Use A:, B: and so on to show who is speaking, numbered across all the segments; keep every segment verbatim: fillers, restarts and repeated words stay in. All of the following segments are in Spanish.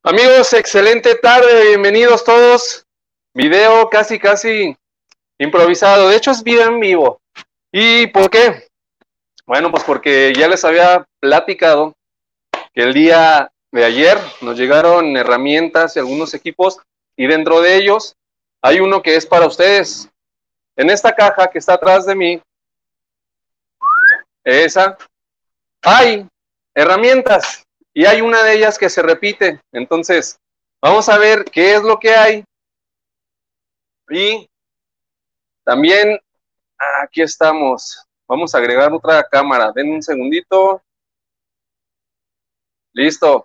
A: Amigos, excelente tarde, bienvenidos todos. Video casi, casi improvisado. De hecho, es video en vivo. ¿Y por qué? Bueno, pues porque ya les había platicado que el día de ayer nos llegaron herramientas y algunos equipos, y dentro de ellos hay uno que es para ustedes. En esta caja que está atrás de mí, esa, hay herramientas y hay una de ellas que se repite. Entonces, vamos a ver qué es lo que hay. Y también, aquí estamos. Vamos a agregar otra cámara. Den un segundito. Listo.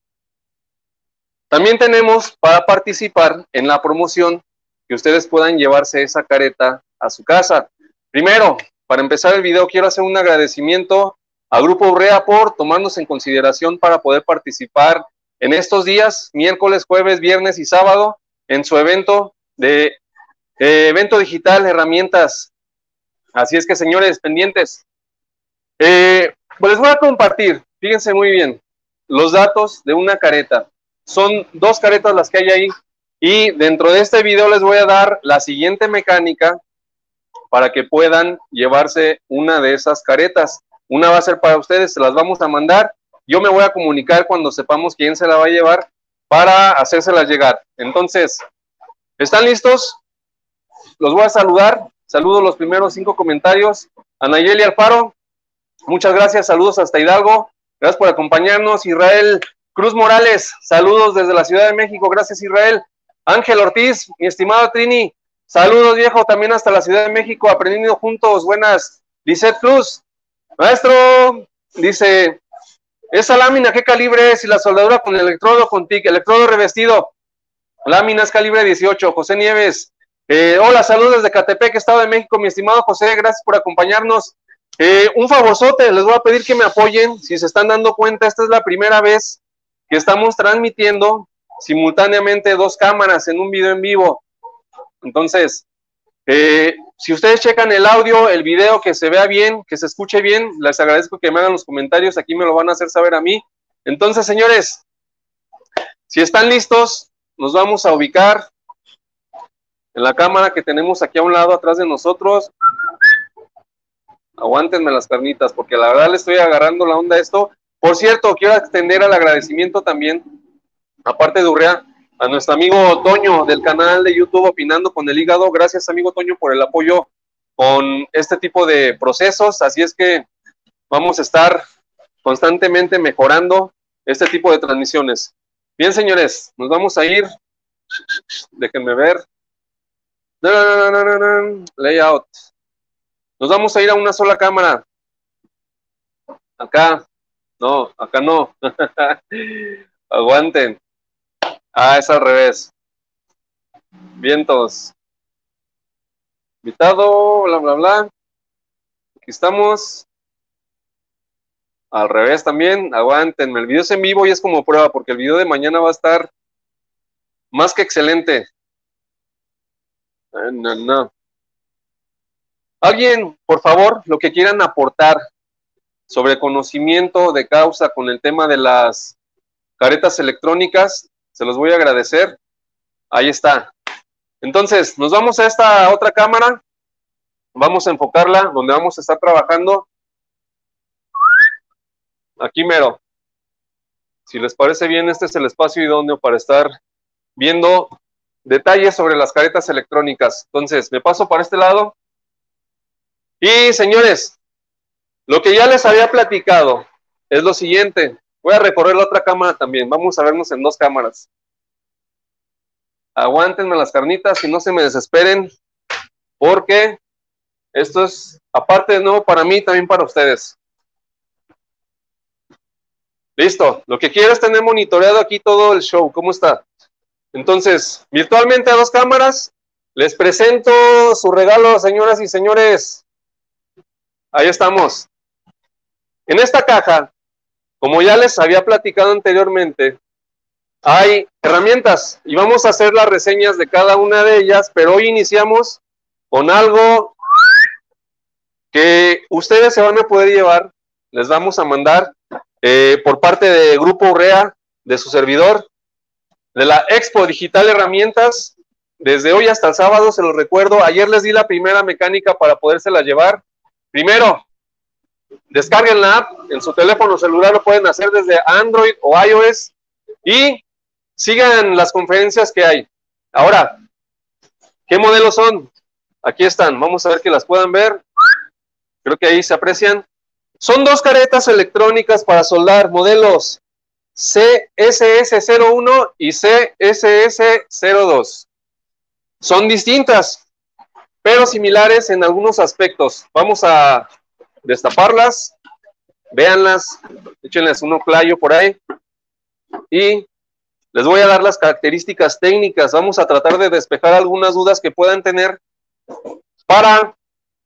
A: También tenemos para participar en la promoción que ustedes puedan llevarse esa careta a su casa. Primero, para empezar el video, quiero hacer un agradecimiento a Grupo Urrea por tomarnos en consideración para poder participar en estos días, miércoles, jueves, viernes y sábado, en su evento de eh, evento digital, herramientas. Así es que, señores, pendientes. Eh, pues les voy a compartir, fíjense muy bien, los datos de una careta. Son dos caretas las que hay ahí, y dentro de este video les voy a dar la siguiente mecánica para que puedan llevarse una de esas caretas. Una va a ser para ustedes, se las vamos a mandar. Yo me voy a comunicar cuando sepamos quién se la va a llevar para hacérselas llegar. Entonces, ¿están listos? Los voy a saludar. Saludo los primeros cinco comentarios. A Nayeli Alfaro, muchas gracias, saludos hasta Hidalgo. Gracias por acompañarnos. Israel Cruz Morales, saludos desde la Ciudad de México. Gracias, Israel. Ángel Ortiz, mi estimado Trini, saludos, viejo, también hasta la Ciudad de México, aprendiendo juntos. Buenas. Lizeth Cruz, maestro, dice, ¿esa lámina qué calibre es? Y la soldadura con electrodo con TIC, electrodo revestido. Láminas calibre dieciocho. José Nieves, eh, hola, saludos desde Catepec, Estado de México, mi estimado José, gracias por acompañarnos. Eh, un favorzote, les voy a pedir que me apoyen. Si se están dando cuenta, esta es la primera vez que estamos transmitiendo simultáneamente dos cámaras en un video en vivo. Entonces, eh, si ustedes checan el audio, el video, que se vea bien, que se escuche bien, les agradezco que me hagan los comentarios, aquí me lo van a hacer saber a mí. Entonces, señores, si están listos, nos vamos a ubicar en la cámara que tenemos aquí a un lado, atrás de nosotros. Aguántenme las carnitas, porque la verdad le estoy agarrando la onda a esto. Por cierto, quiero extender el agradecimiento también, aparte de Urrea, a nuestro amigo Toño del canal de YouTube Opinando con el Hígado. Gracias, amigo Toño, por el apoyo con este tipo de procesos. Así es que vamos a estar constantemente mejorando este tipo de transmisiones. Bien, señores, nos vamos a ir. Déjenme ver. No, no, no, no, no, no. Layout. Nos vamos a ir a una sola cámara. Acá. No, acá no. Aguanten. Ah, es al revés. Vientos. Invitado, bla, bla, bla. Aquí estamos. Al revés también. Aguántenme. El video es en vivo y es como prueba, porque el video de mañana va a estar más que excelente. No, no. Alguien, por favor, lo que quieran aportar sobre conocimiento de causa con el tema de las caretas electrónicas, se los voy a agradecer. Ahí está. Entonces, nos vamos a esta otra cámara, vamos a enfocarla donde vamos a estar trabajando. Aquí mero. Si les parece bien, este es el espacio idóneo para estar viendo detalles sobre las caretas electrónicas. Entonces, me paso para este lado. Y, señores, lo que ya les había platicado es lo siguiente. Voy a recorrer la otra cámara también. Vamos a vernos en dos cámaras. Aguántenme las carnitas y no se me desesperen, porque esto es, aparte de nuevo para mí, también para ustedes. Listo. Lo que quiero es tener monitoreado aquí todo el show. ¿Cómo está? Entonces, virtualmente a dos cámaras, les presento su regalo, señoras y señores. Ahí estamos. En esta caja, como ya les había platicado anteriormente, hay herramientas y vamos a hacer las reseñas de cada una de ellas, pero hoy iniciamos con algo que ustedes se van a poder llevar. Les vamos a mandar eh, por parte de Grupo Urrea, de su servidor, de la Expo Digital Herramientas. Desde hoy hasta el sábado, se los recuerdo, ayer les di la primera mecánica para podérsela llevar. Primero, descarguen la app, en su teléfono celular lo pueden hacer desde Android o iOS y sigan las conferencias que hay. Ahora, ¿qué modelos son? Aquí están, vamos a ver que las puedan ver. Creo que ahí se aprecian. Son dos caretas electrónicas para soldar, modelos C S S cero uno y C S S cero dos. Son distintas, pero similares en algunos aspectos. Vamos a destaparlas, véanlas, échenles un oclayo por ahí y les voy a dar las características técnicas. Vamos a tratar de despejar algunas dudas que puedan tener para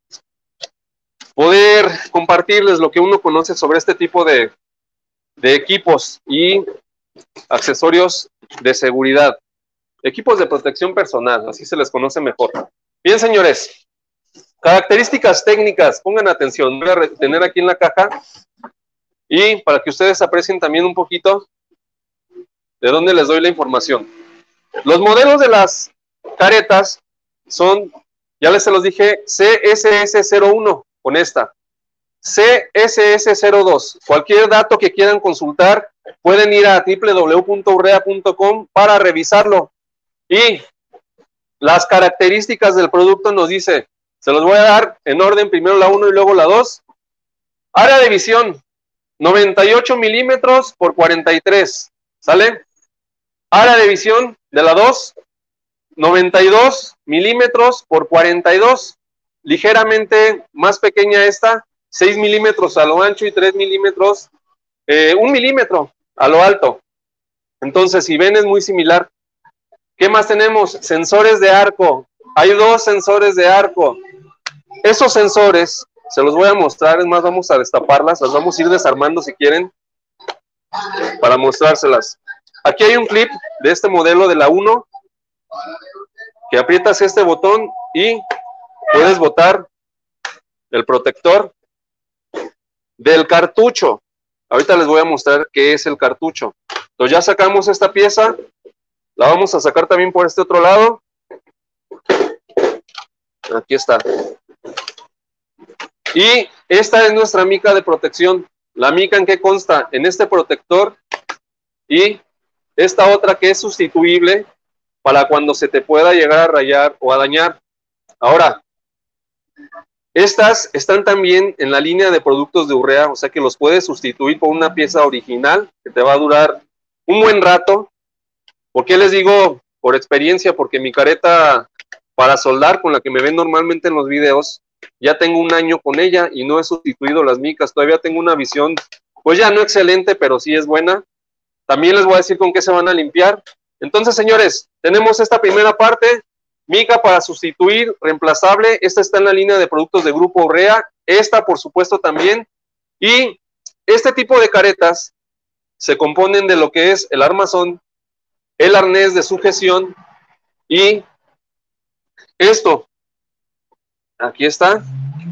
A: poder compartirles lo que uno conoce sobre este tipo de, de equipos y accesorios de seguridad. Equipos de protección personal, así se les conoce mejor. Bien, señores, características técnicas, pongan atención, voy a tener aquí en la caja y para que ustedes aprecien también un poquito de dónde les doy la información. Los modelos de las caretas son, ya les se los dije, C S S cero uno con esta, C S S cero dos. Cualquier dato que quieran consultar, pueden ir a w w w punto urrea punto com para revisarlo. Y las características del producto nos dice, se los voy a dar en orden, primero la uno y luego la dos. Área de visión, noventa y ocho milímetros por cuarenta y tres, ¿sale? Área de visión de la dos, noventa y dos milímetros por cuarenta y dos, ligeramente más pequeña esta, seis milímetros a lo ancho y tres milímetros, eh, un milímetro a lo alto. Entonces, si ven, es muy similar. ¿Qué más tenemos? Sensores de arco. Hay dos sensores de arco. Esos sensores, se los voy a mostrar, es más, vamos a destaparlas, las vamos a ir desarmando si quieren, para mostrárselas. Aquí hay un clip de este modelo de la uno, que aprietas este botón y puedes botar el protector del cartucho. Ahorita les voy a mostrar qué es el cartucho. Entonces ya sacamos esta pieza. La vamos a sacar también por este otro lado. Aquí está. Y esta es nuestra mica de protección. La mica, ¿en qué consta? En este protector y esta otra que es sustituible para cuando se te pueda llegar a rayar o a dañar. Ahora, estas están también en la línea de productos de Urrea, o sea que los puedes sustituir por una pieza original que te va a durar un buen rato. ¿Por qué les digo por experiencia? Porque mi careta para soldar, con la que me ven normalmente en los videos, ya tengo un año con ella y no he sustituido las micas. Todavía tengo una visión, pues ya no excelente, pero sí es buena. También les voy a decir con qué se van a limpiar. Entonces, señores, tenemos esta primera parte, mica para sustituir, reemplazable. Esta está en la línea de productos de Grupo Urrea. Esta, por supuesto, también. Y este tipo de caretas se componen de lo que es el armazón, el arnés de sujeción y esto. Aquí está.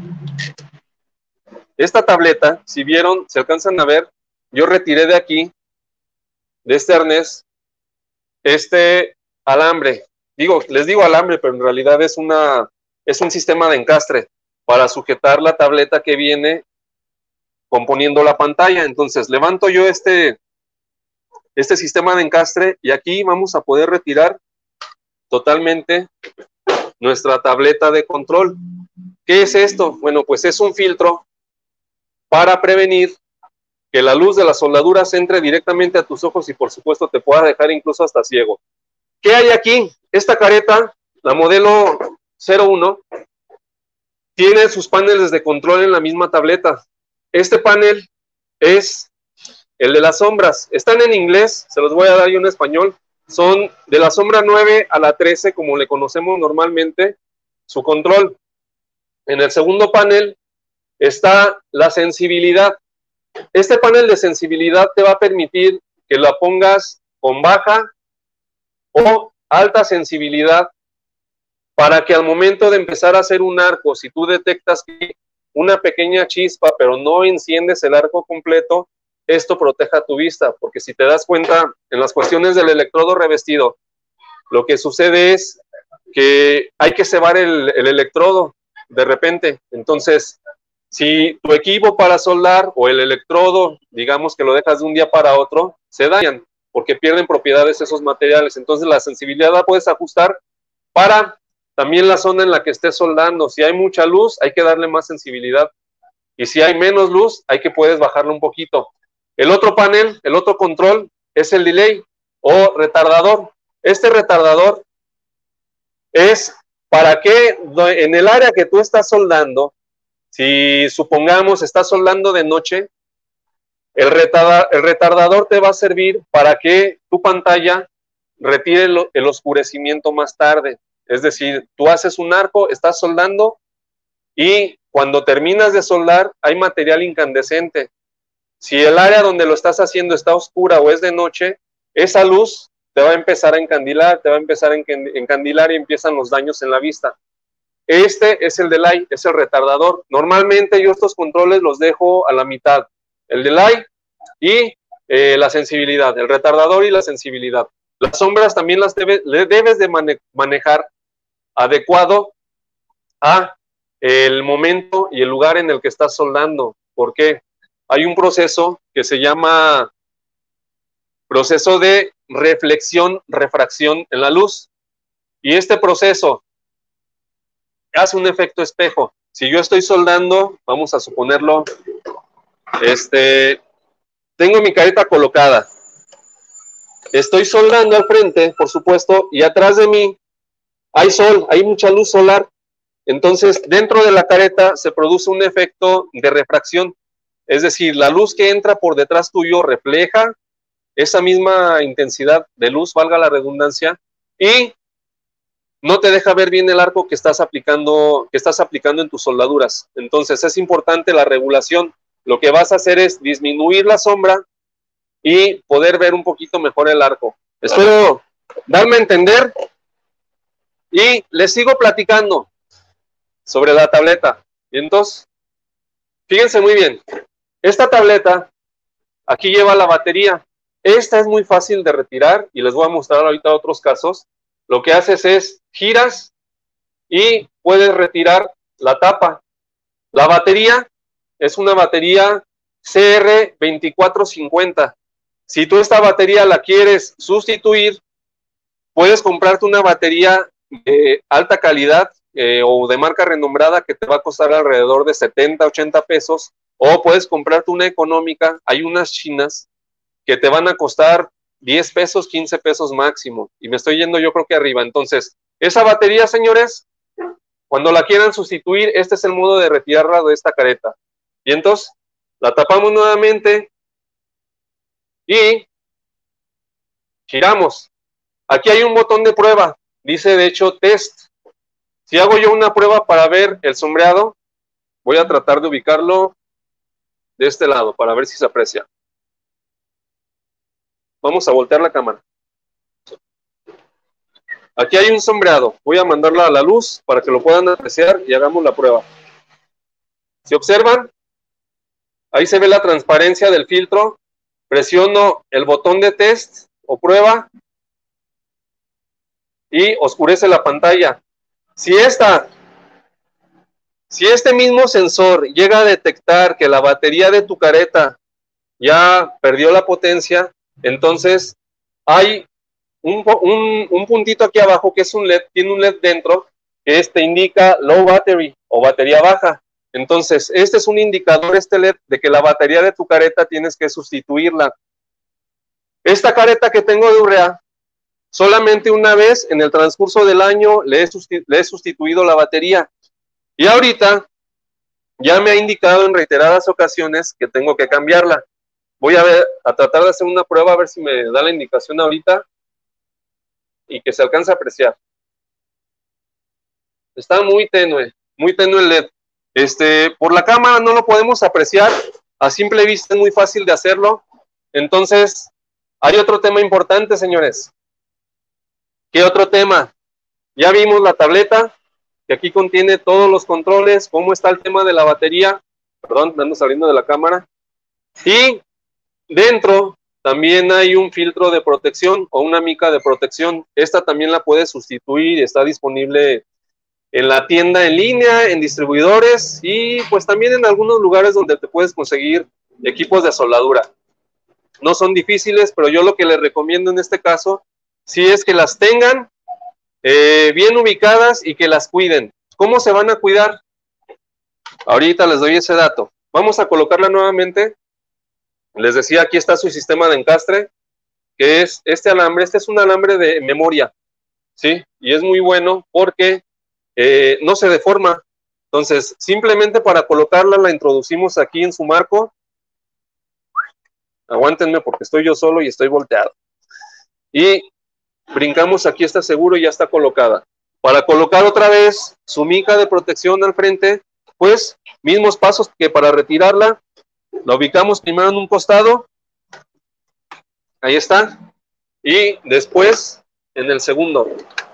A: Esta tableta, si vieron, se alcanzan a ver, yo retiré de aquí, de este arnés, este alambre. Digo, les digo alambre, pero en realidad es una, es un sistema de encastre para sujetar la tableta que viene componiendo la pantalla. Entonces, levanto yo este, este sistema de encastre y aquí vamos a poder retirar totalmente nuestra tableta de control. ¿Qué es esto? Bueno, pues es un filtro para prevenir que la luz de las soldaduras entre directamente a tus ojos y por supuesto te pueda dejar incluso hasta ciego. ¿Qué hay aquí? Esta careta, la modelo cero uno, tiene sus paneles de control en la misma tableta. Este panel es el de las sombras. Están en inglés, se los voy a dar yo en español. Son de la sombra nueve a la trece, como le conocemos normalmente, su control. En el segundo panel está la sensibilidad. Este panel de sensibilidad te va a permitir que la pongas con baja o alta sensibilidad para que al momento de empezar a hacer un arco, si tú detectas que una pequeña chispa, pero no enciendes el arco completo, esto proteja tu vista, porque si te das cuenta, en las cuestiones del electrodo revestido, lo que sucede es que hay que cebar el, el electrodo de repente. Entonces, si tu equipo para soldar o el electrodo, digamos que lo dejas de un día para otro, se dañan porque pierden propiedades esos materiales. Entonces, la sensibilidad la puedes ajustar para también la zona en la que estés soldando. Si hay mucha luz, hay que darle más sensibilidad. Y si hay menos luz, hay que puedes bajarlo un poquito. El otro panel, el otro control, es el delay o retardador. Este retardador es para que en el área que tú estás soldando, si supongamos estás soldando de noche, el retardador, el retardador te va a servir para que tu pantalla retire el, el oscurecimiento más tarde. Es decir, tú haces un arco, estás soldando y cuando terminas de soldar hay material incandescente. Si el área donde lo estás haciendo está oscura o es de noche, esa luz te va a empezar a encandilar, te va a empezar a encandilar y empiezan los daños en la vista. Este es el delay, es el retardador. Normalmente yo estos controles los dejo a la mitad. El delay y eh, la sensibilidad, el retardador y la sensibilidad. Las sombras también las debe, debes de mane manejar adecuado a el momento y el lugar en el que estás soldando. ¿Por qué? Hay un proceso que se llama proceso de reflexión, refracción en la luz. Y este proceso hace un efecto espejo. Si yo estoy soldando, vamos a suponerlo, este, tengo mi careta colocada. Estoy soldando al frente, por supuesto, y atrás de mí hay sol, hay mucha luz solar. Entonces, dentro de la careta se produce un efecto de refracción. Es decir, la luz que entra por detrás tuyo refleja esa misma intensidad de luz, valga la redundancia, y no te deja ver bien el arco que estás aplicando, que estás aplicando en tus soldaduras. Entonces, es importante la regulación. Lo que vas a hacer es disminuir la sombra y poder ver un poquito mejor el arco. Espero darme a entender y les sigo platicando sobre la tableta. Y entonces, fíjense muy bien. Esta tableta, aquí lleva la batería. Esta es muy fácil de retirar y les voy a mostrar ahorita otros casos. Lo que haces es giras y puedes retirar la tapa. La batería es una batería C R veinticuatro cincuenta. Si tú esta batería la quieres sustituir, puedes comprarte una batería de alta calidad eh, o de marca renombrada que te va a costar alrededor de setenta, ochenta pesos, o puedes comprarte una económica. Hay unas chinas que te van a costar diez pesos, quince pesos máximo, y me estoy yendo yo creo que arriba. Entonces, esa batería, señores, cuando la quieran sustituir, este es el modo de retirarla de esta careta. Y entonces, la tapamos nuevamente y giramos. Aquí hay un botón de prueba, dice de hecho test. Si hago yo una prueba para ver el sombreado, voy a tratar de ubicarlo de este lado para ver si se aprecia. Vamos a voltear la cámara. Aquí hay un sombreado. Voy a mandarla a la luz para que lo puedan apreciar y hagamos la prueba. Si observan, ahí se ve la transparencia del filtro. Presiono el botón de test o prueba y oscurece la pantalla. Si esta, si este mismo sensor llega a detectar que la batería de tu careta ya perdió la potencia, entonces hay un, un, un puntito aquí abajo que es un L E D, tiene un L E D dentro, que este indica low battery o batería baja. Entonces, este es un indicador, este L E D, de que la batería de tu careta tienes que sustituirla. Esta careta que tengo de urea, solamente una vez en el transcurso del año le he, le he sustituido la batería. Y ahorita ya me ha indicado en reiteradas ocasiones que tengo que cambiarla. Voy a ver, a tratar de hacer una prueba, a ver si me da la indicación ahorita y que se alcance a apreciar. Está muy tenue, muy tenue el L E D. Este, por la cámara no lo podemos apreciar, a simple vista es muy fácil de hacerlo. Entonces, hay otro tema importante, señores. ¿Qué otro tema? Ya vimos la tableta, que aquí contiene todos los controles, cómo está el tema de la batería. Perdón, me ando saliendo de la cámara. Y dentro también hay un filtro de protección o una mica de protección. Esta también la puedes sustituir, está disponible en la tienda en línea, en distribuidores y pues también en algunos lugares donde te puedes conseguir equipos de soldadura. No son difíciles, pero yo lo que les recomiendo en este caso, sí es que las tengan eh, bien ubicadas y que las cuiden. ¿Cómo se van a cuidar? Ahorita les doy ese dato. Vamos a colocarla nuevamente. Les decía, aquí está su sistema de encastre, que es este alambre. Este es un alambre de memoria, ¿sí? Y es muy bueno porque eh, no se deforma. Entonces, simplemente para colocarla la introducimos aquí en su marco. Aguántenme porque estoy yo solo y estoy volteado. Y brincamos, aquí está seguro y ya está colocada. Para colocar otra vez su mica de protección al frente, pues mismos pasos que para retirarla. La ubicamos primero en un costado. Ahí está. Y después en el segundo.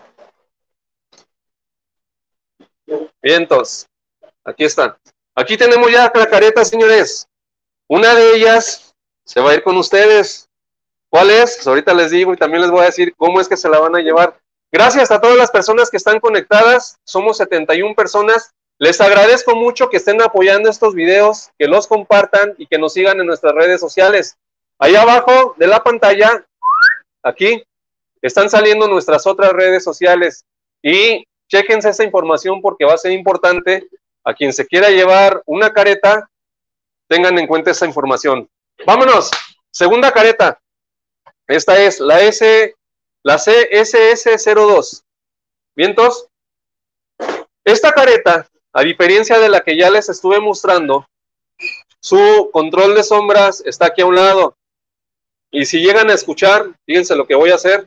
A: Bien, entonces, aquí está. Aquí tenemos ya la careta, señores. Una de ellas se va a ir con ustedes. ¿Cuál es? Pues ahorita les digo y también les voy a decir cómo es que se la van a llevar. Gracias a todas las personas que están conectadas. Somos setenta y una personas. Les agradezco mucho que estén apoyando estos videos, que los compartan y que nos sigan en nuestras redes sociales. Ahí abajo de la pantalla, aquí, están saliendo nuestras otras redes sociales. Y chéquense esta información porque va a ser importante. A quien se quiera llevar una careta, tengan en cuenta esa información. Vámonos. Segunda careta. Esta es la S, la C S S cero dos. ¿Vientos? Esta careta, a diferencia de la que ya les estuve mostrando, su control de sombras está aquí a un lado. Y si llegan a escuchar, fíjense lo que voy a hacer.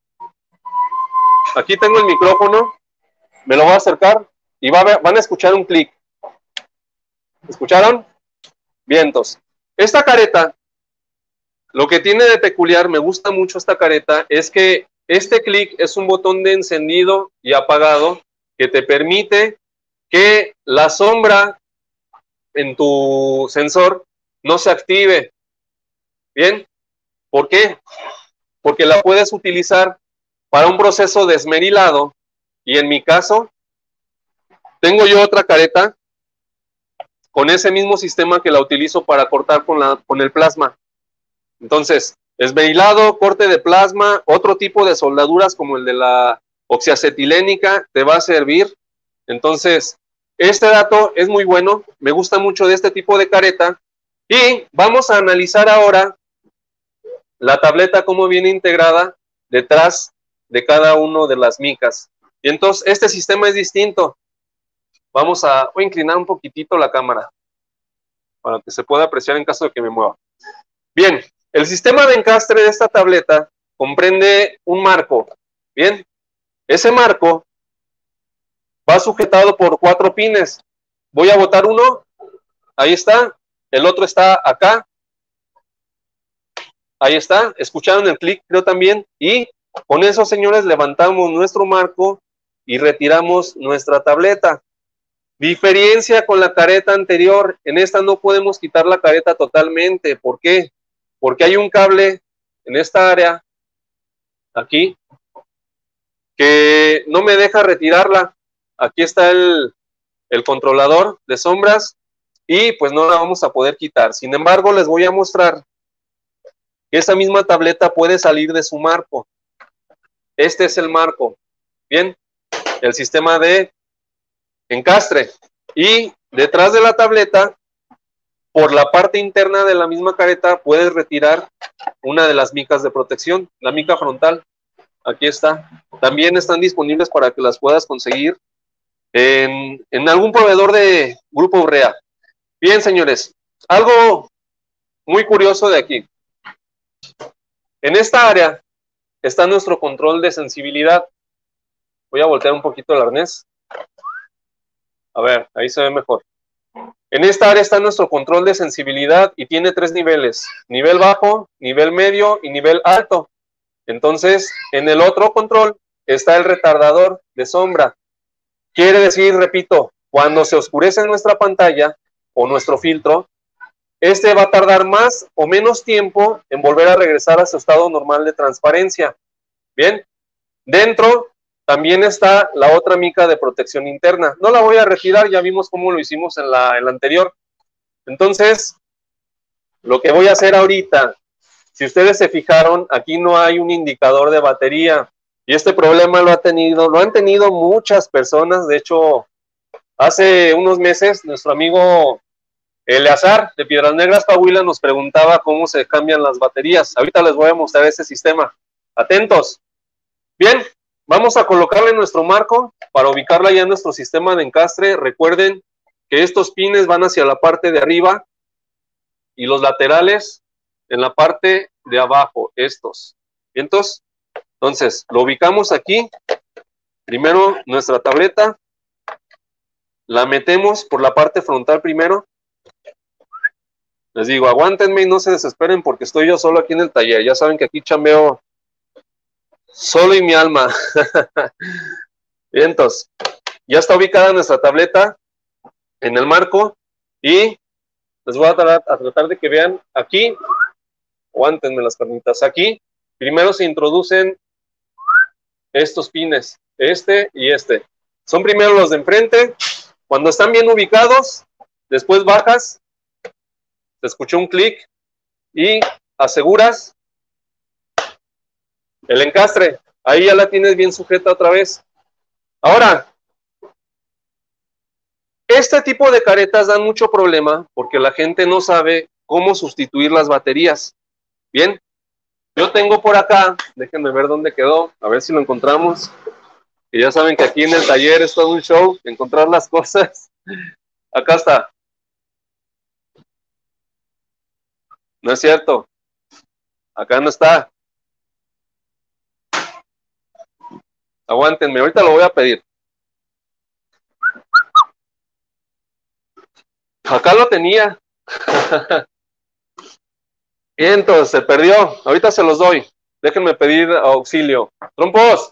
A: Aquí tengo el micrófono, me lo voy a acercar y va a ver, van a escuchar un clic. ¿Escucharon? Vientos. Esta careta, lo que tiene de peculiar, me gusta mucho esta careta, es que este clic es un botón de encendido y apagado que te permite que la sombra en tu sensor no se active. ¿Bien? ¿Por qué? Porque la puedes utilizar para un proceso de esmerilado y en mi caso tengo yo otra careta con ese mismo sistema que la utilizo para cortar con, la, con el plasma. Entonces, esmerilado, corte de plasma, otro tipo de soldaduras como el de la oxiacetilénica te va a servir. Entonces, este dato es muy bueno, me gusta mucho de este tipo de careta y vamos a analizar ahora la tableta cómo viene integrada detrás de cada uno de las micas. Y entonces, este sistema es distinto. Vamos a, voy a inclinar un poquitito la cámara para que se pueda apreciar en caso de que me mueva. Bien, el sistema de encastre de esta tableta comprende un marco. Bien, ese marco va sujetado por cuatro pines. Voy a botar uno, ahí está, el otro está acá, ahí está, escucharon el clic, creo también, y con eso, señores, levantamos nuestro marco y retiramos nuestra tableta. Diferencia con la careta anterior, en esta no podemos quitar la careta totalmente. ¿Por qué? Porque hay un cable en esta área, aquí, que no me deja retirarla. Aquí está el, el controlador de sombras y pues no la vamos a poder quitar. Sin embargo, les voy a mostrar que esa misma tableta puede salir de su marco. Este es el marco. Bien, el sistema de encastre. Y detrás de la tableta, por la parte interna de la misma careta, puedes retirar una de las micas de protección, la mica frontal. Aquí está. También están disponibles para que las puedas conseguir en, en algún proveedor de Grupo Urrea. Bien, señores, algo muy curioso de aquí. En esta área está nuestro control de sensibilidad. Voy a voltear un poquito el arnés. A ver, ahí se ve mejor. En esta área está nuestro control de sensibilidad y tiene tres niveles. Nivel bajo, nivel medio y nivel alto. Entonces, en el otro control está el retardador de sombra. Quiere decir, repito, cuando se oscurece nuestra pantalla o nuestro filtro, este va a tardar más o menos tiempo en volver a regresar a su estado normal de transparencia. Bien, dentro también está la otra mica de protección interna. No la voy a retirar, ya vimos cómo lo hicimos en la, en la anterior. Entonces, lo que voy a hacer ahorita, si ustedes se fijaron, aquí no hay un indicador de batería. Y este problema lo ha tenido, lo han tenido muchas personas. De hecho, hace unos meses, nuestro amigo Eleazar de Piedras Negras, Coahuila, nos preguntaba cómo se cambian las baterías. Ahorita les voy a mostrar ese sistema. Atentos. Bien, vamos a colocarle nuestro marco para ubicarla ya en nuestro sistema de encastre. Recuerden que estos pines van hacia la parte de arriba y los laterales en la parte de abajo, estos. ¿Vientos? Entonces, lo ubicamos aquí. Primero, nuestra tableta. La metemos por la parte frontal primero. Les digo, aguántenme y no se desesperen porque estoy yo solo aquí en el taller. Ya saben que aquí chambeo solo y mi alma. Bien, entonces, ya está ubicada nuestra tableta en el marco y les voy a tratar, a tratar de que vean aquí. Aguántenme las carnitas. Aquí, primero se introducen estos pines, este y este. Son primero los de enfrente. Cuando están bien ubicados, después bajas, te escuchó un clic y aseguras el encastre. Ahí ya la tienes bien sujeta otra vez. Ahora, este tipo de caretas dan mucho problema porque la gente no sabe cómo sustituir las baterías. Bien, yo tengo por acá, déjenme ver dónde quedó, a ver si lo encontramos. Que ya saben que aquí en el taller es todo un show, encontrar las cosas. Acá está. No es cierto. Acá no está. Aguántenme, ahorita lo voy a pedir. Acá lo tenía. Y entonces se perdió. Ahorita se los doy. Déjenme pedir auxilio. Trompos.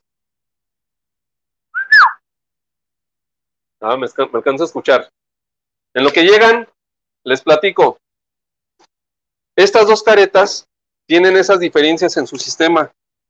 A: Ah, me, me alcanzo a escuchar. En lo que llegan, les platico. Estas dos caretas tienen esas diferencias en su sistema.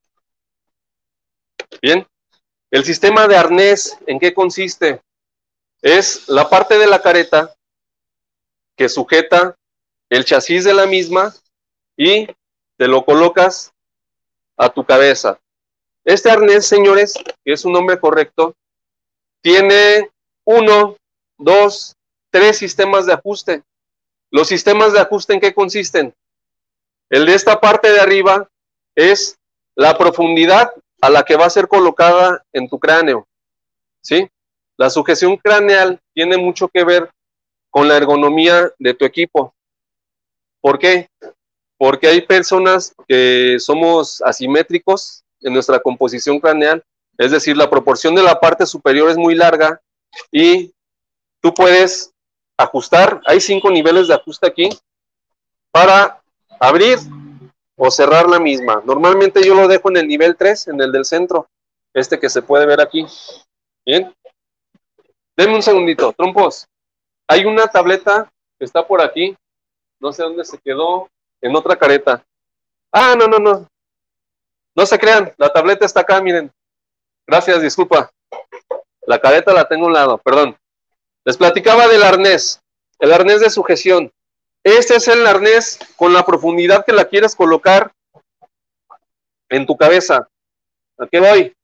A: Bien. El sistema de arnés, ¿en qué consiste? Es la parte de la careta que sujeta el chasis de la misma y te lo colocas a tu cabeza. Este arnés, señores, que es un nombre correcto, tiene uno, dos, tres sistemas de ajuste. Los sistemas de ajuste, ¿en qué consisten? El de esta parte de arriba es la profundidad a la que va a ser colocada en tu cráneo, ¿sí? La sujeción craneal tiene mucho que ver con la ergonomía de tu equipo. ¿Por qué? Porque hay personas que somos asimétricos en nuestra composición craneal, es decir, la proporción de la parte superior es muy larga y tú puedes ajustar, hay cinco niveles de ajuste aquí, para abrir o cerrar la misma. Normalmente yo lo dejo en el nivel tres, en el del centro, este que se puede ver aquí. Bien. Denme un segundito, trompos. Hay una tableta que está por aquí, no sé dónde se quedó, en otra careta. Ah, no, no, no. No se crean, la tableta está acá, miren. Gracias, disculpa. La careta la tengo a un lado, perdón. Les platicaba del arnés, el arnés de sujeción. Este es el arnés con la profundidad que la quieres colocar en tu cabeza. ¿A qué voy?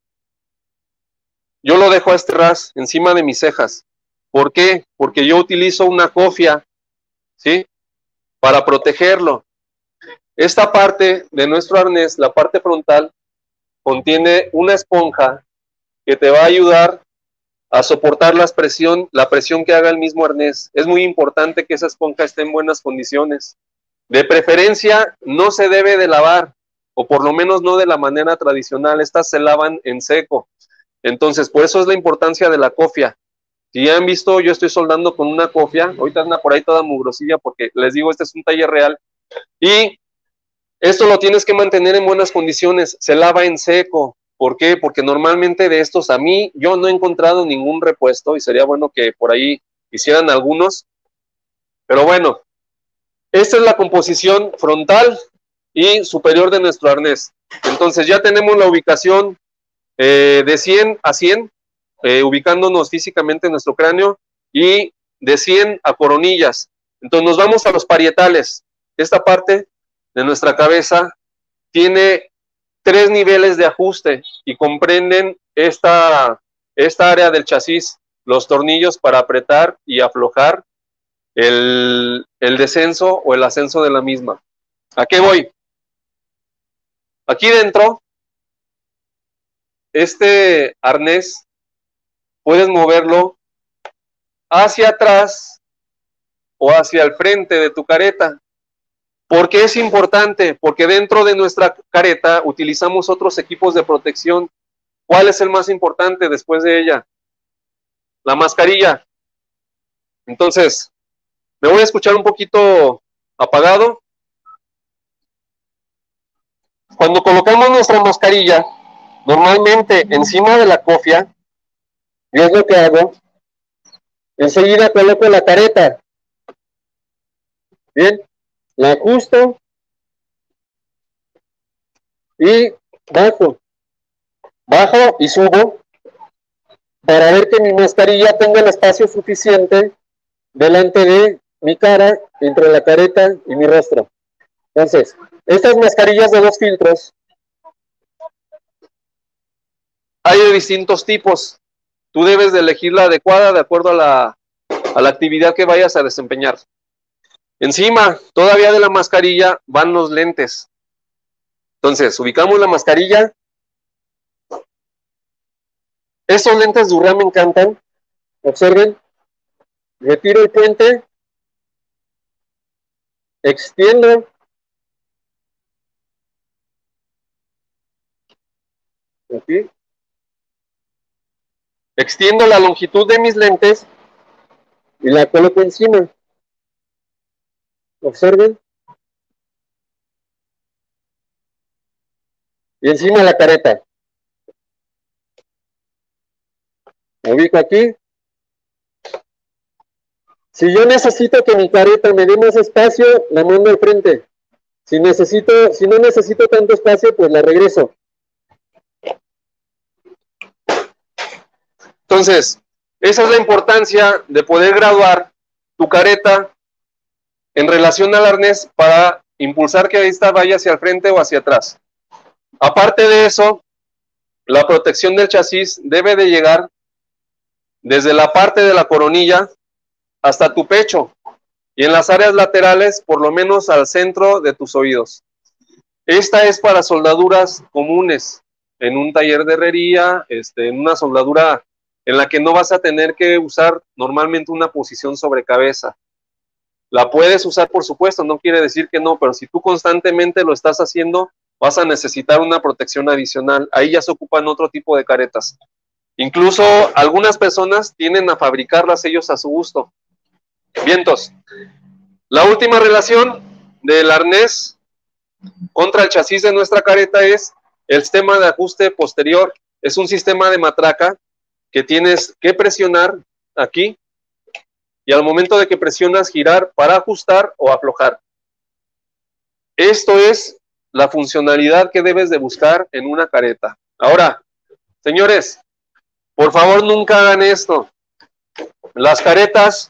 A: Yo lo dejo a este ras, encima de mis cejas. ¿Por qué? Porque yo utilizo una cofia, ¿sí? Para protegerlo. Esta parte de nuestro arnés, la parte frontal, contiene una esponja que te va a ayudar a soportar la presión, la presión que haga el mismo arnés. Es muy importante que esa esponja esté en buenas condiciones. De preferencia, no se debe de lavar, o por lo menos no de la manera tradicional. Estas se lavan en seco. Entonces, por eso es la importancia de la cofia. Si ya han visto, yo estoy soldando con una cofia. Ahorita anda por ahí toda mugrosilla porque les digo, este es un taller real. Y esto lo tienes que mantener en buenas condiciones. Se lava en seco. ¿Por qué? Porque normalmente de estos a mí, yo no he encontrado ningún repuesto y sería bueno que por ahí hicieran algunos. Pero bueno, Esta es la composición frontal y superior de nuestro arnés. Entonces ya tenemos la ubicación eh, de cien a cien, eh, ubicándonos físicamente en nuestro cráneo, y de cien a coronillas. Entonces nos vamos a los parietales. Esta parte de nuestra cabeza tiene tres niveles de ajuste y comprenden esta, esta área del chasis, los tornillos para apretar y aflojar el, el descenso o el ascenso de la misma. ¿A qué voy? Aquí dentro, este arnés puedes moverlo hacia atrás o hacia el frente de tu careta. ¿Por qué es importante? Porque dentro de nuestra careta utilizamos otros equipos de protección. ¿Cuál es el más importante después de ella? La mascarilla. Entonces, me voy a escuchar un poquito apagado. Cuando colocamos nuestra mascarilla, normalmente encima de la cofia, yo es lo que hago, enseguida coloco la careta. Bien, la ajusto y bajo. Bajo y subo para ver que mi mascarilla tenga el espacio suficiente delante de mi cara, entre la careta y mi rostro. Entonces, estas mascarillas de dos filtros hay de distintos tipos. Tú debes de elegir la adecuada de acuerdo a la, a la actividad que vayas a desempeñar. Encima, todavía de la mascarilla, van los lentes. Entonces, ubicamos la mascarilla. Estos lentes Durán me encantan. Observen. Retiro el puente. Extiendo. Aquí. Extiendo la longitud de mis lentes y la coloco encima. Observen. Y encima la careta. Me ubico aquí. Si yo necesito que mi careta me dé más espacio, la mando al frente. Si necesito, si no necesito tanto espacio, pues la regreso. Entonces, esa es la importancia de poder graduar tu careta en relación al arnés para impulsar que esta vaya hacia el frente o hacia atrás. Aparte de eso, la protección del chasis debe de llegar desde la parte de la coronilla hasta tu pecho y en las áreas laterales por lo menos al centro de tus oídos. Esta es para soldaduras comunes en un taller de herrería, este, en una soldadura en la que no vas a tener que usar normalmente una posición sobre cabeza. La puedes usar, por supuesto, no quiere decir que no, pero si tú constantemente lo estás haciendo, vas a necesitar una protección adicional. Ahí ya se ocupan otro tipo de caretas. Incluso algunas personas tienden a fabricarlas ellos a su gusto. Vientos. La última relación del arnés contra el chasis de nuestra careta es el sistema de ajuste posterior. Es un sistema de matraca que tienes que presionar aquí y al momento de que presionas girar para ajustar o aflojar. Esto es la funcionalidad que debes de buscar en una careta. Ahora, señores, por favor nunca hagan esto. Las caretas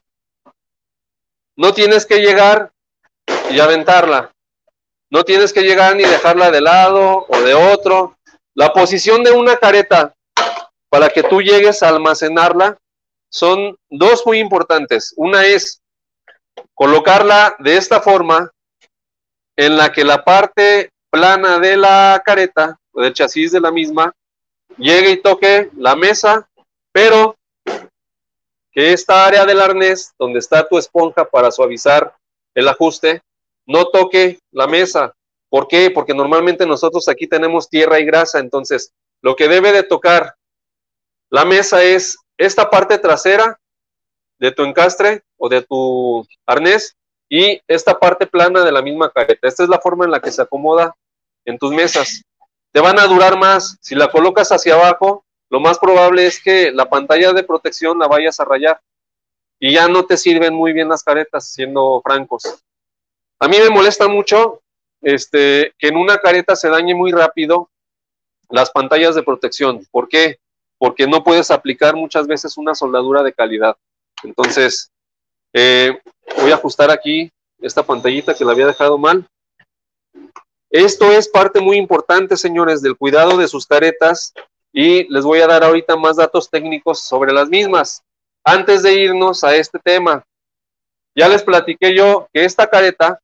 A: no tienes que llegar y aventarla. No tienes que llegar ni dejarla de lado o de otro. La posición de una careta para que tú llegues a almacenarla son dos muy importantes. Una es colocarla de esta forma en la que la parte plana de la careta o del chasis de la misma llegue y toque la mesa, pero que esta área del arnés donde está tu esponja para suavizar el ajuste no toque la mesa. ¿Por qué? Porque normalmente nosotros aquí tenemos tierra y grasa, entonces lo que debe de tocar la mesa es esta parte trasera de tu encastre o de tu arnés y esta parte plana de la misma careta. Esta es la forma en la que se acomoda en tus mesas. Te van a durar más. Si la colocas hacia abajo, lo más probable es que la pantalla de protección la vayas a rayar y ya no te sirven muy bien las caretas, siendo francos. A mí me molesta mucho este, que en una careta se dañe muy rápido las pantallas de protección. ¿Por qué? Porque no puedes aplicar muchas veces una soldadura de calidad. Entonces, eh, voy a ajustar aquí esta pantallita que la había dejado mal. Esto es parte muy importante, señores, del cuidado de sus caretas, y les voy a dar ahorita más datos técnicos sobre las mismas. Antes de irnos a este tema, ya les platiqué yo que esta careta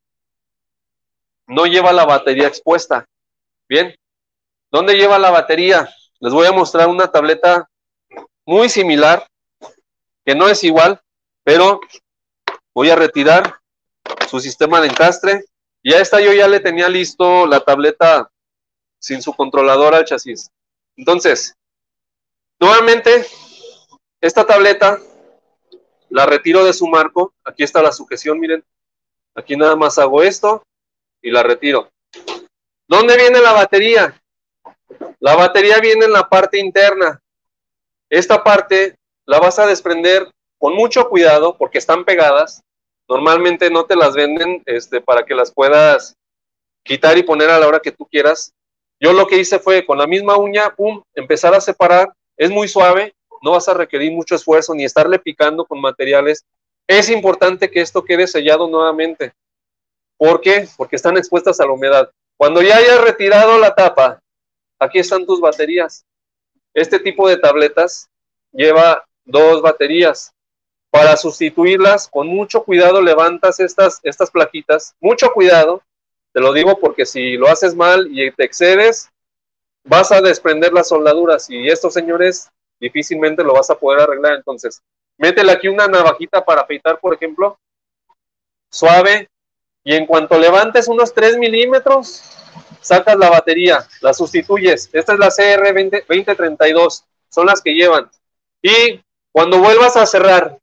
A: no lleva la batería expuesta. Bien, ¿dónde lleva la batería? Les voy a mostrar una tableta muy similar, que no es igual, pero voy a retirar su sistema de encastre. Y a esta yo ya le tenía listo la tableta sin su controlador al chasis. Entonces, nuevamente, esta tableta la retiro de su marco. Aquí está la sujeción, miren. Aquí nada más hago esto y la retiro. ¿Dónde viene la batería? La batería viene en la parte interna. Esta parte la vas a desprender con mucho cuidado porque están pegadas. Normalmente no te las venden este, para que las puedas quitar y poner a la hora que tú quieras. Yo lo que hice fue con la misma uña, pum, empezar a separar. Es muy suave, no vas a requerir mucho esfuerzo ni estarle picando con materiales. Es importante que esto quede sellado nuevamente. ¿Por qué? Porque están expuestas a la humedad. Cuando ya hayas retirado la tapa, aquí están tus baterías. Este tipo de tabletas lleva dos baterías. Para sustituirlas, con mucho cuidado levantas estas, estas plaquitas. Mucho cuidado, te lo digo porque si lo haces mal y te excedes, vas a desprender las soldaduras y esto, señores, difícilmente lo vas a poder arreglar. Entonces, métele aquí una navajita para afeitar, por ejemplo, suave, y en cuanto levantes unos tres milímetros, sacas la batería, la sustituyes. Esta es la C R veinte treinta y dos, son las que llevan. Y cuando vuelvas a cerrar,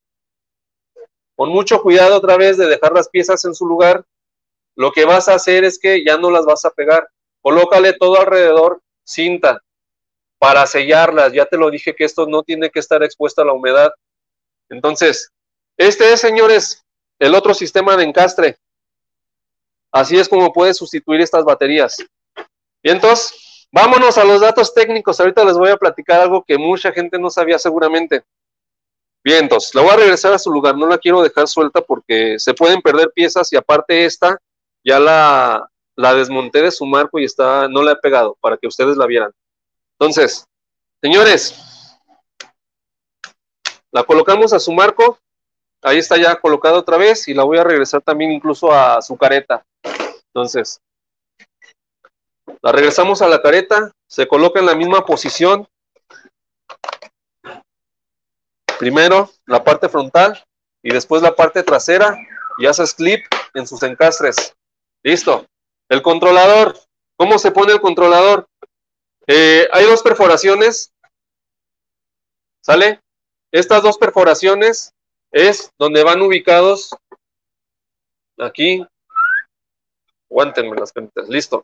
A: con mucho cuidado otra vez de dejar las piezas en su lugar, lo que vas a hacer es que ya no las vas a pegar. Colócale todo alrededor cinta para sellarlas. Ya te lo dije que esto no tiene que estar expuesto a la humedad. Entonces, este es, señores, el otro sistema de encastre. Así es como puedes sustituir estas baterías. Y entonces, vámonos a los datos técnicos. Ahorita les voy a platicar algo que mucha gente no sabía seguramente. Bien, entonces, la voy a regresar a su lugar. No la quiero dejar suelta porque se pueden perder piezas y aparte esta, ya la, la desmonté de su marco y está, no la he pegado para que ustedes la vieran. Entonces, señores, la colocamos a su marco. Ahí está ya colocada otra vez y la voy a regresar también incluso a su careta. Entonces, la regresamos a la careta, se coloca en la misma posición. Primero la parte frontal y después la parte trasera y haces clip en sus encastres. Listo. El controlador. ¿Cómo se pone el controlador? Eh, hay dos perforaciones. ¿Sale? Estas dos perforaciones es donde van ubicados. Aquí. Aguántenme las canitas. Listo.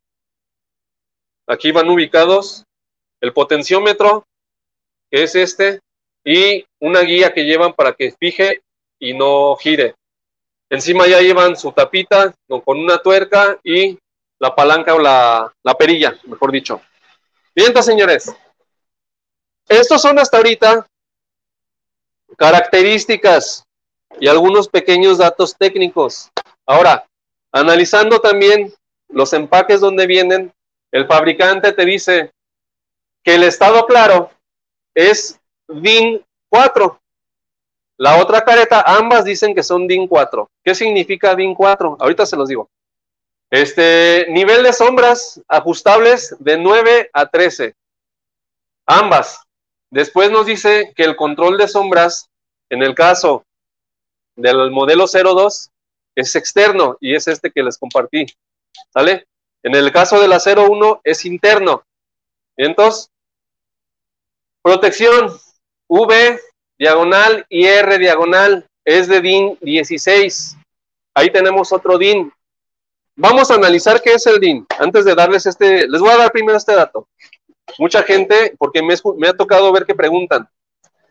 A: Aquí van ubicados el potenciómetro, que es este, y una guía que llevan para que fije y no gire. Encima ya llevan su tapita con una tuerca y la palanca o la, la perilla, mejor dicho. Bien, entonces, señores, estos son hasta ahorita características y algunos pequeños datos técnicos. Ahora, analizando también los empaques donde vienen, el fabricante te dice que el estado claro es D I N cuatro. La otra careta, ambas dicen que son D I N cuatro. ¿Qué significa D I N cuatro? Ahorita se los digo. Este, nivel de sombras ajustables de nueve a trece. Ambas. Después nos dice que el control de sombras, en el caso del modelo cero dos, es externo y es este que les compartí. ¿Sale? En el caso de la cero uno es interno. Y entonces, protección V diagonal y R diagonal es de D I N dieciséis. Ahí tenemos otro D I N. Vamos a analizar qué es el D I N. Antes de darles este, les voy a dar primero este dato. Mucha gente, porque me, me ha tocado ver que preguntan,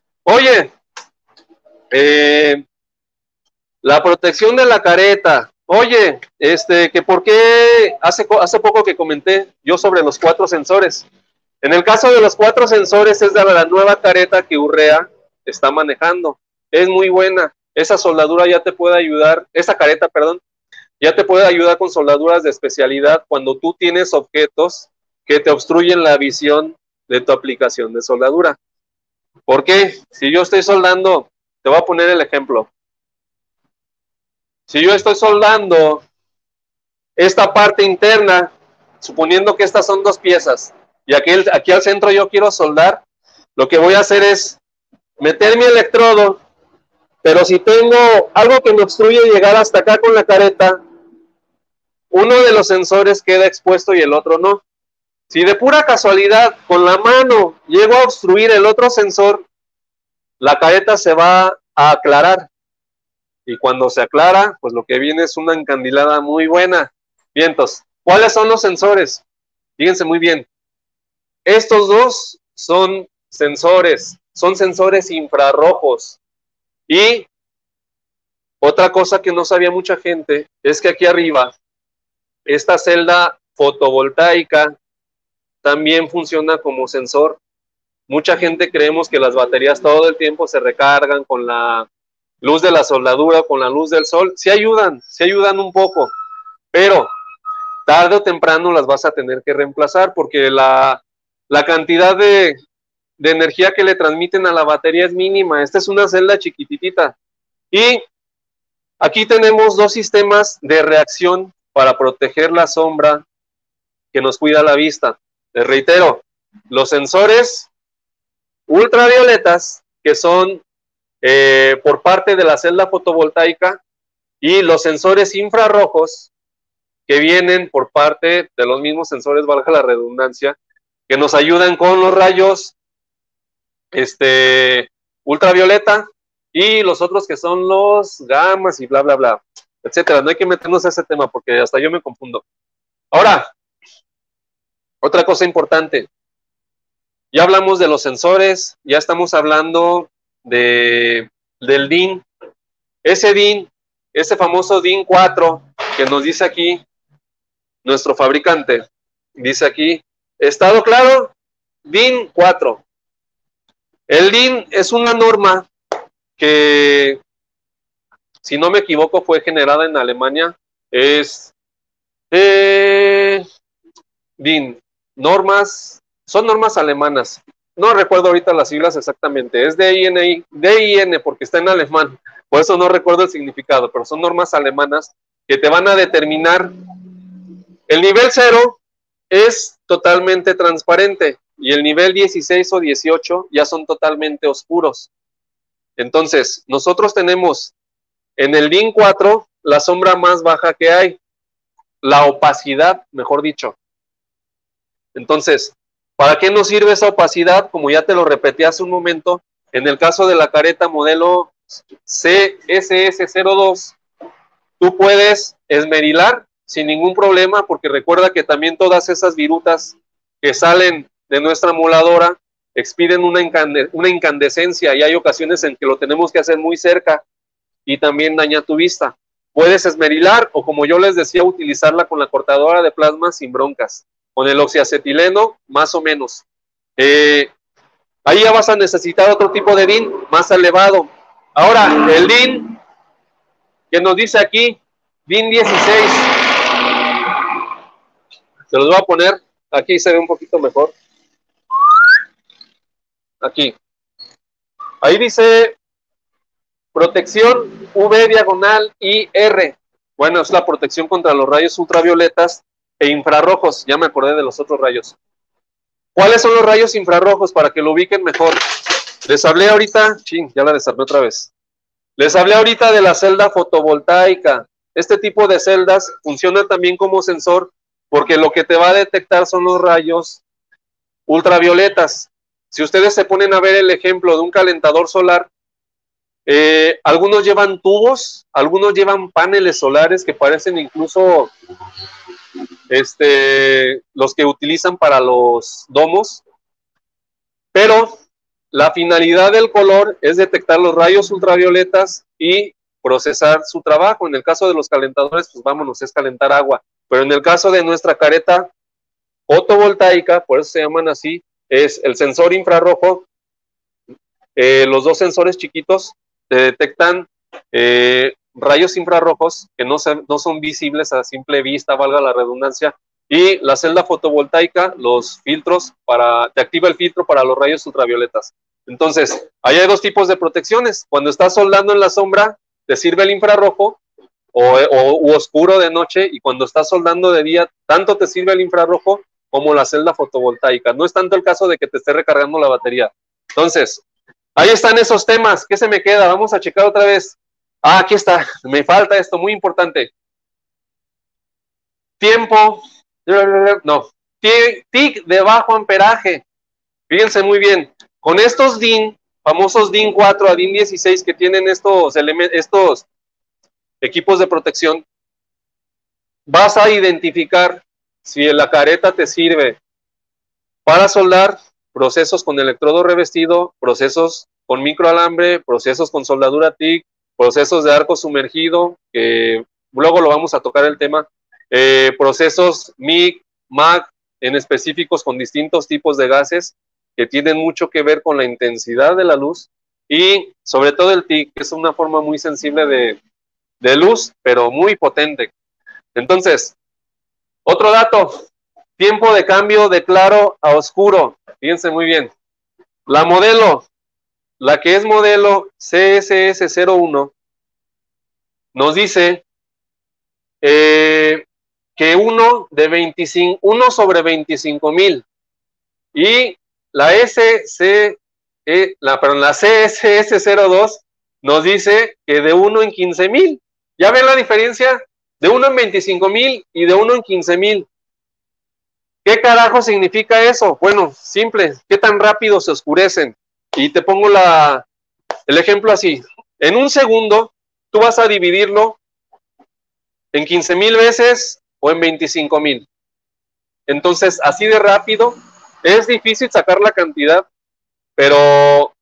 A: oye, eh, la protección de la careta, Oye, este, que por qué hace, hace poco que comenté yo sobre los cuatro sensores. En el caso de los cuatro sensores es de la nueva careta que Urrea está manejando. Es muy buena. Esa soldadura ya te puede ayudar, esa careta, perdón, ya te puede ayudar con soldaduras de especialidad cuando tú tienes objetos que te obstruyen la visión de tu aplicación de soldadura. ¿Por qué? Si yo estoy soldando, te voy a poner el ejemplo. Si yo estoy soldando esta parte interna, suponiendo que estas son dos piezas, y aquí, aquí al centro yo quiero soldar, lo que voy a hacer es meter mi electrodo, pero si tengo algo que me obstruye llegar hasta acá con la careta, uno de los sensores queda expuesto y el otro no. Si de pura casualidad con la mano llego a obstruir el otro sensor, la careta se va a aclarar. Y cuando se aclara, pues lo que viene es una encandilada muy buena. Vientos. ¿Cuáles son los sensores? Fíjense muy bien. Estos dos son sensores, son sensores infrarrojos. Y otra cosa que no sabía mucha gente es que aquí arriba, esta celda fotovoltaica también funciona como sensor. Mucha gente creemos que las baterías todo el tiempo se recargan con la luz de la soldadura, con la luz del sol. Sí ayudan, sí ayudan un poco, pero tarde o temprano las vas a tener que reemplazar porque la, la cantidad de, de energía que le transmiten a la batería es mínima. Esta es una celda chiquititita. Y aquí tenemos dos sistemas de reacción para proteger la sombra que nos cuida la vista. Les reitero, los sensores ultravioletas, que son eh, por parte de la celda fotovoltaica, y los sensores infrarrojos, que vienen por parte de los mismos sensores, valga la redundancia, que nos ayudan con los rayos este, ultravioleta, y los otros que son los gamas y bla, bla, bla, etcétera. No hay que meternos a ese tema porque hasta yo me confundo. Ahora, otra cosa importante. Ya hablamos de los sensores, ya estamos hablando de, del D I N. Ese D I N, ese famoso D I N cuatro que nos dice aquí nuestro fabricante, dice aquí, ¿estado claro? D I N cuatro. El D I N es una norma que, si no me equivoco, fue generada en Alemania. Es eh, D I N, normas, son normas alemanas. No recuerdo ahorita las siglas exactamente. Es D I N, D I N porque está en alemán. Por eso no recuerdo el significado, pero son normas alemanas que te van a determinar. El nivel cero es totalmente transparente y el nivel dieciséis o dieciocho ya son totalmente oscuros. Entonces, nosotros tenemos en el D I N cuatro la sombra más baja que hay, la opacidad, mejor dicho. Entonces, ¿para qué nos sirve esa opacidad? Como ya te lo repetí hace un momento, en el caso de la careta modelo C S S cero dos, tú puedes esmerilar sin ningún problema, porque recuerda que también todas esas virutas que salen de nuestra emuladora expiden una, incande una incandescencia y hay ocasiones en que lo tenemos que hacer muy cerca y también daña tu vista. Puedes esmerilar o, como yo les decía, utilizarla con la cortadora de plasma sin broncas. Con el oxiacetileno, más o menos. Eh, ahí ya vas a necesitar otro tipo de D I N más elevado. Ahora, el D I N que nos dice aquí, D I N dieciséis. Se los voy a poner, aquí se ve un poquito mejor. Aquí. Ahí dice protección U V diagonal I R. Bueno, es la protección contra los rayos ultravioletas e infrarrojos. Ya me acordé de los otros rayos. ¿Cuáles son los rayos infrarrojos para que lo ubiquen mejor? Les hablé ahorita, ching, ya la desarmé otra vez. Les hablé ahorita de la celda fotovoltaica. Este tipo de celdas funciona también como sensor porque lo que te va a detectar son los rayos ultravioletas. Si ustedes se ponen a ver el ejemplo de un calentador solar, eh, algunos llevan tubos, algunos llevan paneles solares que parecen incluso este, los que utilizan para los domos, pero la finalidad del color es detectar los rayos ultravioletas y procesar su trabajo. En el caso de los calentadores, pues vámonos, es calentar agua. Pero en el caso de nuestra careta fotovoltaica, por eso se llaman así, es el sensor infrarrojo. Eh, los dos sensores chiquitos te detectan eh, rayos infrarrojos que no, se, no son visibles a simple vista, valga la redundancia, y la celda fotovoltaica, los filtros, para, te activa el filtro para los rayos ultravioletas. Entonces, ahí hay dos tipos de protecciones. Cuando estás soldando en la sombra, te sirve el infrarrojo o, o u oscuro de noche, y cuando estás soldando de día, tanto te sirve el infrarrojo como la celda fotovoltaica. No es tanto el caso de que te esté recargando la batería. Entonces, ahí están esos temas. ¿Qué se me queda? Vamos a checar otra vez. Ah, aquí está. Me falta esto, muy importante. Tiempo. No. T I C de bajo amperaje. Fíjense muy bien. Con estos D I N, famosos D I N cuatro a D I N dieciséis que tienen estos, estos equipos de protección, vas a identificar si la careta te sirve para soldar, procesos con electrodo revestido, procesos con microalambre, procesos con soldadura T I C, procesos de arco sumergido, que luego lo vamos a tocar el tema, eh, procesos M I C, M A C, en específicos con distintos tipos de gases que tienen mucho que ver con la intensidad de la luz, y sobre todo el T I C, que es una forma muy sensible de, de luz, pero muy potente. Entonces, otro dato, tiempo de cambio de claro a oscuro. Fíjense muy bien. La modelo, la que es modelo C S S cero uno, nos dice eh, que uno de veinticinco, uno sobre veinticinco mil, y la S C, eh, la, perdón, la C S S cero dos nos dice que de uno en quince mil. ¿Ya ven la diferencia? De uno en veinticinco mil y de uno en quince mil. ¿Qué carajo significa eso? Bueno, simple, ¿qué tan rápido se oscurecen? Y te pongo la, el ejemplo así. En un segundo, tú vas a dividirlo en quince mil veces o en veinticinco mil. Entonces, así de rápido, es difícil sacar la cantidad, pero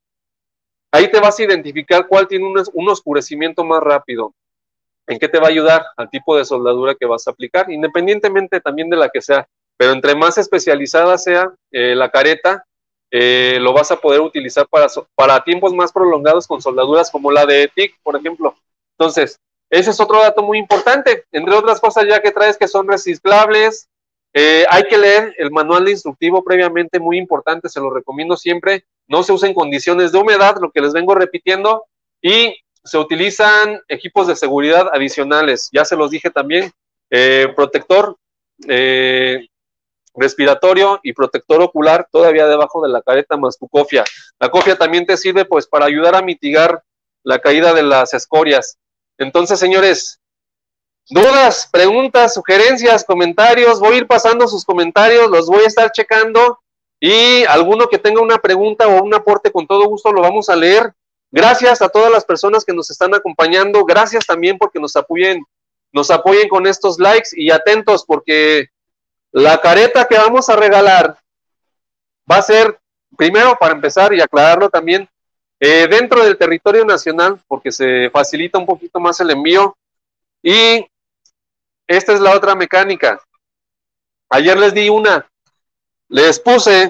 A: ahí te vas a identificar cuál tiene un, un oscurecimiento más rápido. ¿En qué te va a ayudar? Al tipo de soldadura que vas a aplicar, independientemente también de la que sea. Pero entre más especializada sea eh, la careta, eh, lo vas a poder utilizar para, para tiempos más prolongados con soldaduras como la de T I C, por ejemplo. Entonces, ese es otro dato muy importante, entre otras cosas ya que traes que son reciclables. Eh, hay que leer el manual de instructivo previamente, muy importante, se lo recomiendo siempre. No se usa en condiciones de humedad, lo que les vengo repitiendo, y se utilizan equipos de seguridad adicionales, ya se los dije también, eh, protector eh, respiratorio y protector ocular todavía debajo de la careta más tu cofia. La cofia también te sirve pues para ayudar a mitigar la caída de las escorias. Entonces, señores, dudas, preguntas, sugerencias, comentarios, voy a ir pasando sus comentarios, los voy a estar checando, y alguno que tenga una pregunta o un aporte, con todo gusto lo vamos a leer. Gracias a todas las personas que nos están acompañando, gracias también porque nos apoyen, nos apoyen con estos likes, y atentos porque la careta que vamos a regalar va a ser, primero para empezar y aclararlo también, eh, dentro del territorio nacional, porque se facilita un poquito más el envío, y esta es la otra mecánica. Ayer les di una, les puse,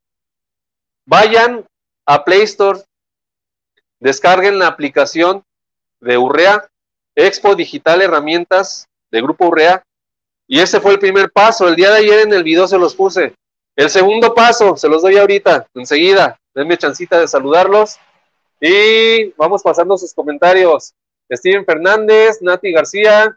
A: vayan a Play Store, descarguen la aplicación de Urrea, Expo Digital Herramientas de Grupo Urrea, y ese fue el primer paso. El día de ayer en el video se los puse. El segundo paso, se los doy ahorita, enseguida. Denme chancita de saludarlos, y vamos pasando sus comentarios. Steven Fernández, Nati García,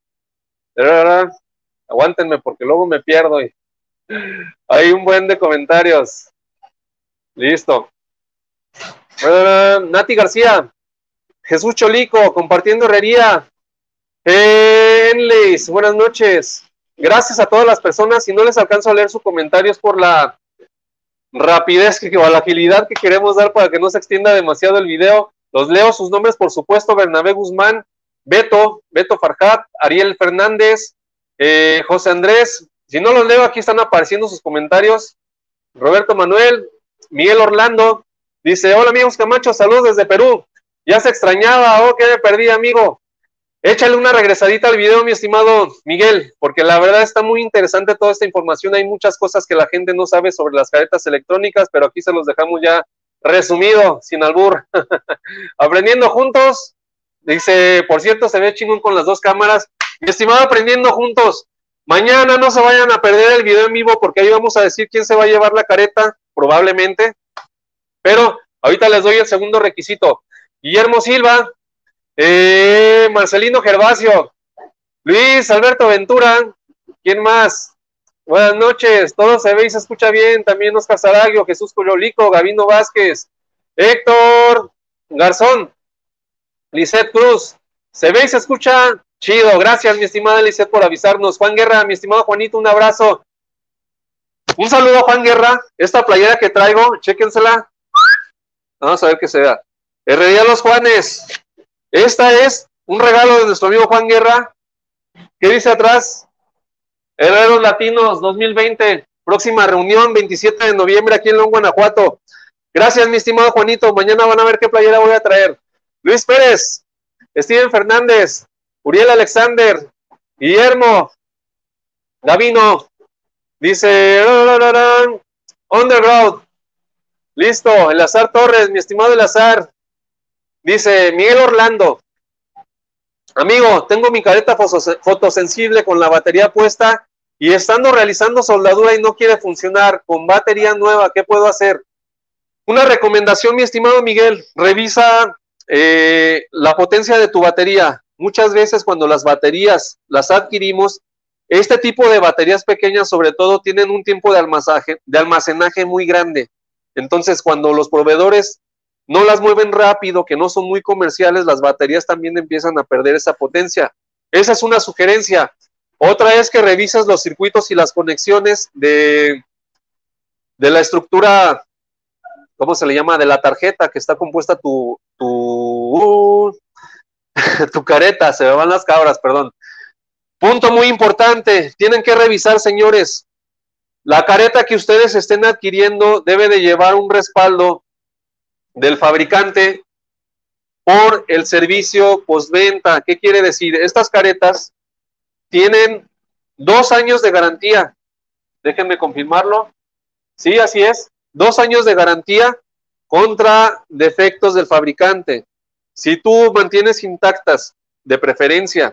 A: aguántenme porque luego me pierdo. Y hay un buen de comentarios. Listo. Uh, Nati García, Jesús Cholico, compartiendo herrería. Enleis, buenas noches. Gracias a todas las personas. Si no les alcanzo a leer sus comentarios por la rapidez que, o la agilidad que queremos dar para que no se extienda demasiado el video, los leo sus nombres, por supuesto. Bernabé Guzmán, Beto, Beto Farjat, Ariel Fernández, eh, José Andrés. Si no los leo, aquí están apareciendo sus comentarios. Roberto Manuel, Miguel Orlando, dice, hola amigos Camacho, saludos desde Perú. Ya se extrañaba, oh, que me perdí, amigo. Échale una regresadita al video, mi estimado Miguel, porque la verdad está muy interesante toda esta información. Hay muchas cosas que la gente no sabe sobre las caretas electrónicas, pero aquí se los dejamos ya resumido, sin albur. Aprendiendo juntos, dice, por cierto, se ve chingón con las dos cámaras. Mi estimado Aprendiendo Juntos, mañana no se vayan a perder el video en vivo, porque ahí vamos a decir quién se va a llevar la careta, probablemente. Pero ahorita les doy el segundo requisito. Guillermo Silva, eh, Marcelino Gervasio, Luis Alberto Ventura, ¿quién más? Buenas noches, todo se ve y se escucha bien, también Oscar Saragio, Jesús Curiolico, Gavino Vázquez, Héctor Garzón, Lisette Cruz, se ve y se escucha chido, gracias mi estimada Lisette por avisarnos. Juan Guerra, mi estimado Juanito, un abrazo, un saludo a Juan Guerra, esta playera que traigo, chéquensela, vamos a ver que se vea, Herrería Los Juanes, esta es un regalo de nuestro amigo Juan Guerra. ¿Qué dice atrás? Herreros Latinos dos mil veinte, próxima reunión veintisiete de noviembre aquí en León, Guanajuato. Gracias, mi estimado Juanito. Mañana van a ver qué playera voy a traer. Luis Pérez, Steven Fernández, Uriel Alexander, Guillermo, Gavino, dice Underground. Listo, Elazar Torres, mi estimado Elazar. Dice Miguel Orlando, amigo, tengo mi careta fotosensible con la batería puesta y estando realizando soldadura y no quiere funcionar con batería nueva, ¿qué puedo hacer? Una recomendación, mi estimado Miguel, revisa eh, la potencia de tu batería. Muchas veces cuando las baterías las adquirimos, este tipo de baterías pequeñas sobre todo tienen un tiempo de almacenaje, de almacenaje muy grande. Entonces cuando los proveedores no las mueven rápido, que no son muy comerciales, las baterías también empiezan a perder esa potencia. Esa es una sugerencia. Otra es que revises los circuitos y las conexiones de, de la estructura, ¿cómo se le llama? De la tarjeta que está compuesta tu, tu, tu careta, se me van las cabras, perdón. Punto muy importante, tienen que revisar, señores, la careta que ustedes estén adquiriendo debe de llevar un respaldo del fabricante por el servicio postventa. ¿Qué quiere decir? Estas caretas tienen dos años de garantía. Déjenme confirmarlo. Sí, así es. Dos años de garantía contra defectos del fabricante. Si tú mantienes intactas, de preferencia,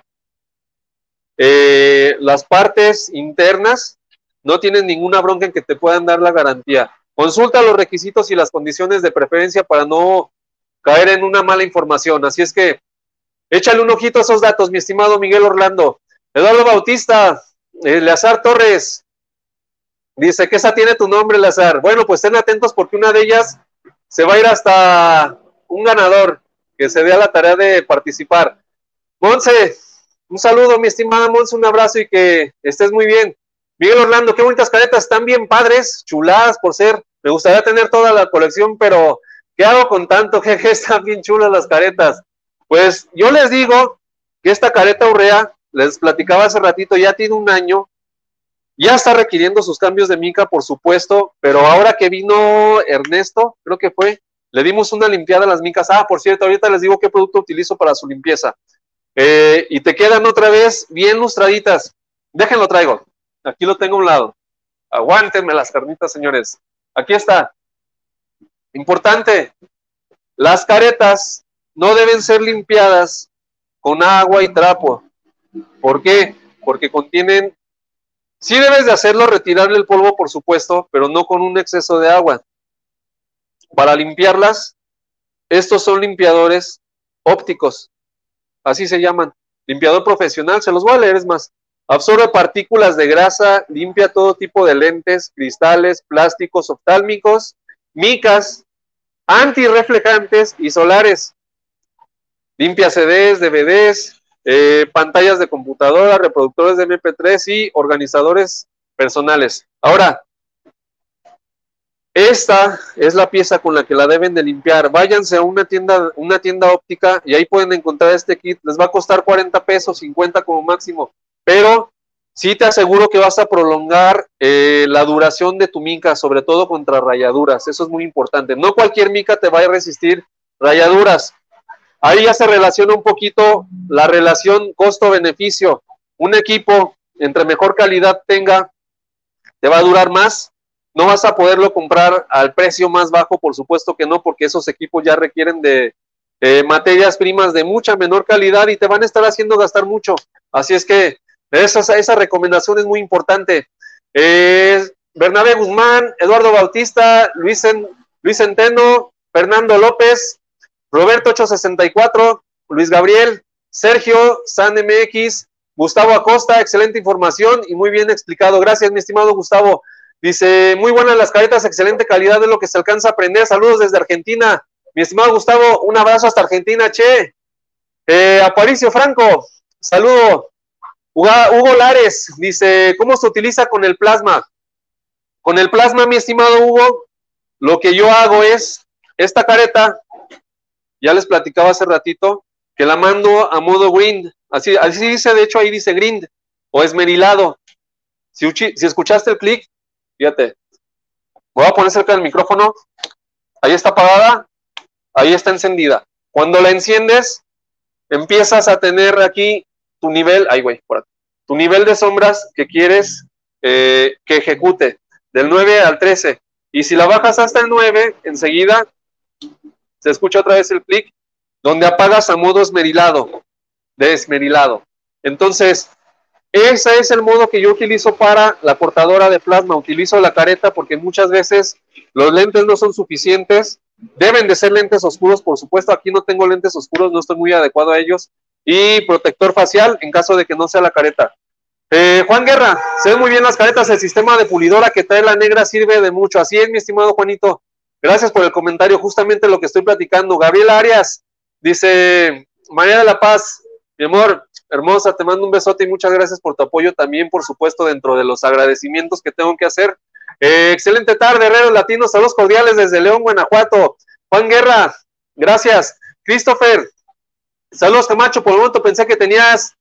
A: eh, las partes internas, no tienen ninguna bronca en que te puedan dar la garantía. Consulta los requisitos y las condiciones de preferencia para no caer en una mala información. Así es que échale un ojito a esos datos, mi estimado Miguel Orlando. Eduardo Bautista, Eleazar Torres, dice que esa tiene tu nombre, Eleazar. Bueno, pues estén atentos porque una de ellas se va a ir hasta un ganador que se dé a la tarea de participar. Monse, un saludo, mi estimada Monse, un abrazo y que estés muy bien. Miguel Orlando, qué bonitas caretas, están bien padres, chuladas por ser. Me gustaría tener toda la colección, pero ¿qué hago con tanto? Jeje, están bien chulas las caretas. Pues yo les digo que esta careta Urrea, les platicaba hace ratito, ya tiene un año, ya está requiriendo sus cambios de mica, por supuesto, pero ahora que vino Ernesto, creo que fue, le dimos una limpiada a las micas. Ah, por cierto, ahorita les digo qué producto utilizo para su limpieza. Eh, y te quedan otra vez bien lustraditas. Déjenlo traigo. Aquí lo tengo a un lado. Aguántenme las carnitas, señores. Aquí está. Importante. Las caretas no deben ser limpiadas con agua y trapo. ¿Por qué? Porque contienen... Sí debes de hacerlo, retirarle el polvo, por supuesto, pero no con un exceso de agua. Para limpiarlas, estos son limpiadores ópticos. Así se llaman. Limpiador profesional. Se los voy a leer, es más. Absorbe partículas de grasa, limpia todo tipo de lentes, cristales, plásticos oftálmicos, micas, antirreflejantes y solares. Limpia C Ds, D V Ds, eh, pantallas de computadora, reproductores de eme pe tres y organizadores personales. Ahora, esta es la pieza con la que la deben de limpiar. Váyanse a una tienda, una tienda óptica y ahí pueden encontrar este kit. Les va a costar cuarenta pesos, cincuenta como máximo. Pero sí te aseguro que vas a prolongar eh, la duración de tu mica, sobre todo contra rayaduras. Eso es muy importante. No cualquier mica te va a resistir rayaduras. Ahí ya se relaciona un poquito la relación costo-beneficio. Un equipo entre mejor calidad tenga, te va a durar más. No vas a poderlo comprar al precio más bajo, por supuesto que no, porque esos equipos ya requieren de eh, materias primas de mucha menor calidad y te van a estar haciendo gastar mucho. Así es que esa, esa recomendación es muy importante. Eh, Bernabé Guzmán, Eduardo Bautista, Luis, en, Luis Centeno, Fernando López, Roberto ocho sesenta y cuatro, Luis Gabriel, Sergio, San M X, Gustavo Acosta, excelente información y muy bien explicado. Gracias, mi estimado Gustavo. Dice, muy buenas las caretas, excelente calidad de lo que se alcanza a aprender. Saludos desde Argentina. Mi estimado Gustavo, un abrazo hasta Argentina, che. Eh, Aparicio Franco, saludo. Hugo Lares, dice, ¿cómo se utiliza con el plasma? Con el plasma, mi estimado Hugo, lo que yo hago es, esta careta, ya les platicaba hace ratito, que la mando a modo grind, así, así dice, de hecho ahí dice grind, o esmerilado. Si, si escuchaste el clic, fíjate, voy a poner cerca del micrófono, ahí está apagada, ahí está encendida. Cuando la enciendes, empiezas a tener aquí tu nivel, ay güey, por aquí, tu nivel de sombras que quieres eh, que ejecute, del nueve al trece, y si la bajas hasta el nueve, enseguida se escucha otra vez el clic, donde apagas a modo esmerilado, de esmerilado. Entonces, ese es el modo que yo utilizo para la portadora de plasma. Utilizo la careta porque muchas veces los lentes no son suficientes. Deben de ser lentes oscuros, por supuesto. Aquí no tengo lentes oscuros, no estoy muy adecuado a ellos. Y protector facial en caso de que no sea la careta. Eh, Juan Guerra, se ven muy bien las caretas. El sistema de pulidora que trae la negra sirve de mucho. Así es, mi estimado Juanito. Gracias por el comentario. Justamente lo que estoy platicando. Gabriel Arias dice, María de la Paz, mi amor, hermosa, te mando un besote y muchas gracias por tu apoyo también, por supuesto, dentro de los agradecimientos que tengo que hacer. Eh, excelente tarde, Herreros Latinos, saludos cordiales desde León, Guanajuato. Juan Guerra, gracias. Christopher, saludos Camacho, por el momento pensé que tenías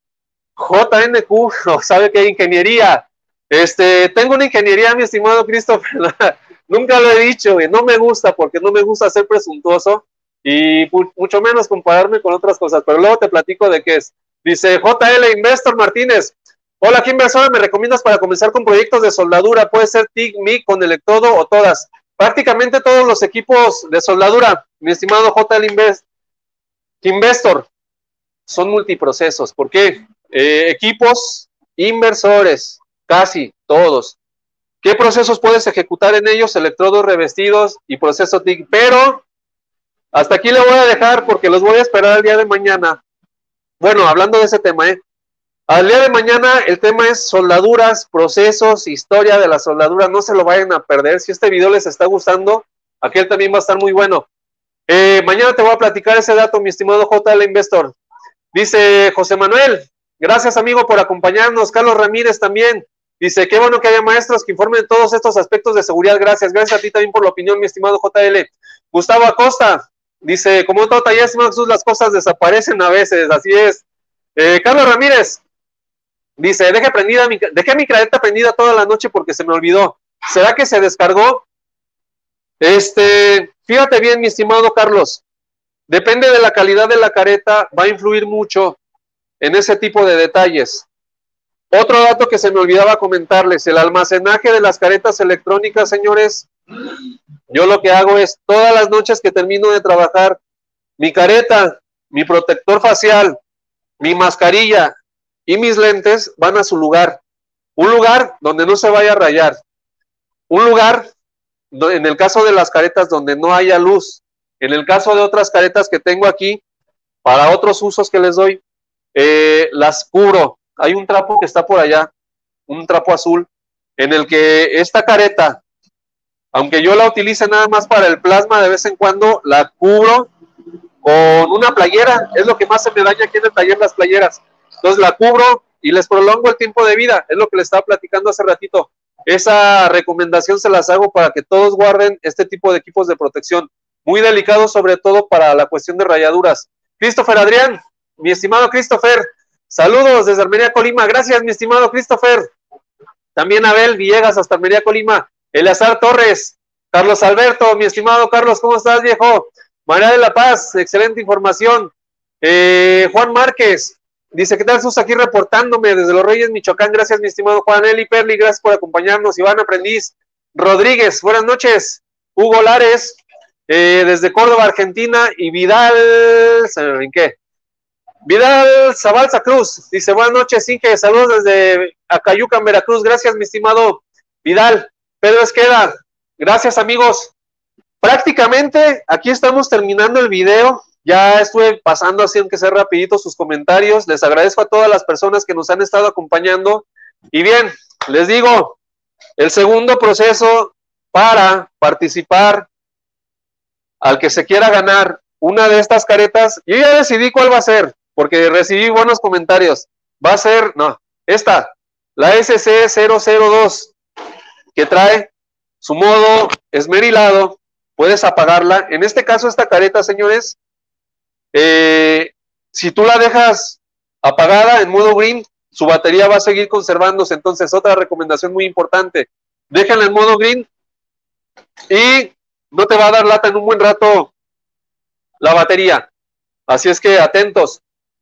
A: J N Q, no sabe qué ingeniería. Este, tengo una ingeniería, mi estimado Christopher, nunca lo he dicho, y no me gusta porque no me gusta ser presuntuoso y mucho menos compararme con otras cosas, pero luego te platico de qué es. Dice J L Investor Martínez, hola, ¿qué inversora me recomiendas para comenzar con proyectos de soldadura? Puede ser T I G, M I, con electrodo o todas. Prácticamente todos los equipos de soldadura, mi estimado J L Invest, Investor, son multiprocesos. ¿Por qué? Eh, equipos inversores, casi todos. ¿Qué procesos puedes ejecutar en ellos? Electrodos revestidos y proceso T I G. Pero hasta aquí le voy a dejar porque los voy a esperar el día de mañana. Bueno, hablando de ese tema, ¿eh? Al día de mañana el tema es soldaduras, procesos, historia de la soldadura. No se lo vayan a perder. Si este video les está gustando, aquel también va a estar muy bueno. Eh, mañana te voy a platicar ese dato, mi estimado J L Investor. Dice José Manuel, gracias amigo por acompañarnos. Carlos Ramírez también. Dice, qué bueno que haya maestros que informen de todos estos aspectos de seguridad. Gracias. Gracias a ti también por la opinión, mi estimado J L. Gustavo Acosta. Dice, como todo taller, Jesús, las cosas desaparecen a veces, así es. Eh, Carlos Ramírez dice, dejé, prendida mi, dejé mi careta prendida toda la noche porque se me olvidó. ¿Será que se descargó? Este, fíjate bien, mi estimado Carlos, depende de la calidad de la careta, va a influir mucho en ese tipo de detalles. Otro dato que se me olvidaba comentarles, el almacenaje de las caretas electrónicas, señores. Yo lo que hago es, todas las noches que termino de trabajar, mi careta, mi protector facial, mi mascarilla y mis lentes van a su lugar. Un lugar donde no se vaya a rayar. Un lugar, en el caso de las caretas, donde no haya luz. En el caso de otras caretas que tengo aquí, para otros usos que les doy, eh, las cubro. Hay un trapo que está por allá, un trapo azul, en el que esta careta, aunque yo la utilice nada más para el plasma, de vez en cuando la cubro con una playera. Es lo que más se me daña aquí en el taller, las playeras. Entonces la cubro y les prolongo el tiempo de vida. Es lo que les estaba platicando hace ratito. Esa recomendación se las hago para que todos guarden este tipo de equipos de protección. Muy delicados, sobre todo para la cuestión de rayaduras. Christopher Adrián, mi estimado Christopher, saludos desde Armería, Colima. Gracias, mi estimado Christopher. También Abel Villegas hasta Armería, Colima. Eleazar Torres, Carlos Alberto, mi estimado Carlos, ¿cómo estás, viejo? María de la Paz, excelente información. Eh, Juan Márquez dice, ¿qué tal? Sus aquí reportándome desde Los Reyes, Michoacán. Gracias, mi estimado Juan. Eli Perli, gracias por acompañarnos. Iván Aprendiz Rodríguez, buenas noches. Hugo Lares, eh, desde Córdoba, Argentina. Y Vidal, ¿en qué? Vidal Zabalza Cruz, dice, buenas noches, Inge, saludos desde Acayucan, Veracruz. Gracias, mi estimado Vidal. Pedro Esqueda, gracias, amigos. Prácticamente aquí estamos terminando el video. Ya estuve pasando así, aunque sea rapidito, sus comentarios. Les agradezco a todas las personas que nos han estado acompañando. Y bien, les digo, el segundo proceso para participar, al que se quiera ganar una de estas caretas, yo ya decidí cuál va a ser, porque recibí buenos comentarios. Va a ser, no, esta, la S C cero cero dos, que trae su modo esmerilado. Puedes apagarla. En este caso, esta careta, señores, eh, si tú la dejas apagada en modo green, su batería va a seguir conservándose. Entonces, otra recomendación muy importante, déjenla en modo green y no te va a dar lata en un buen rato la batería. Así es que atentos.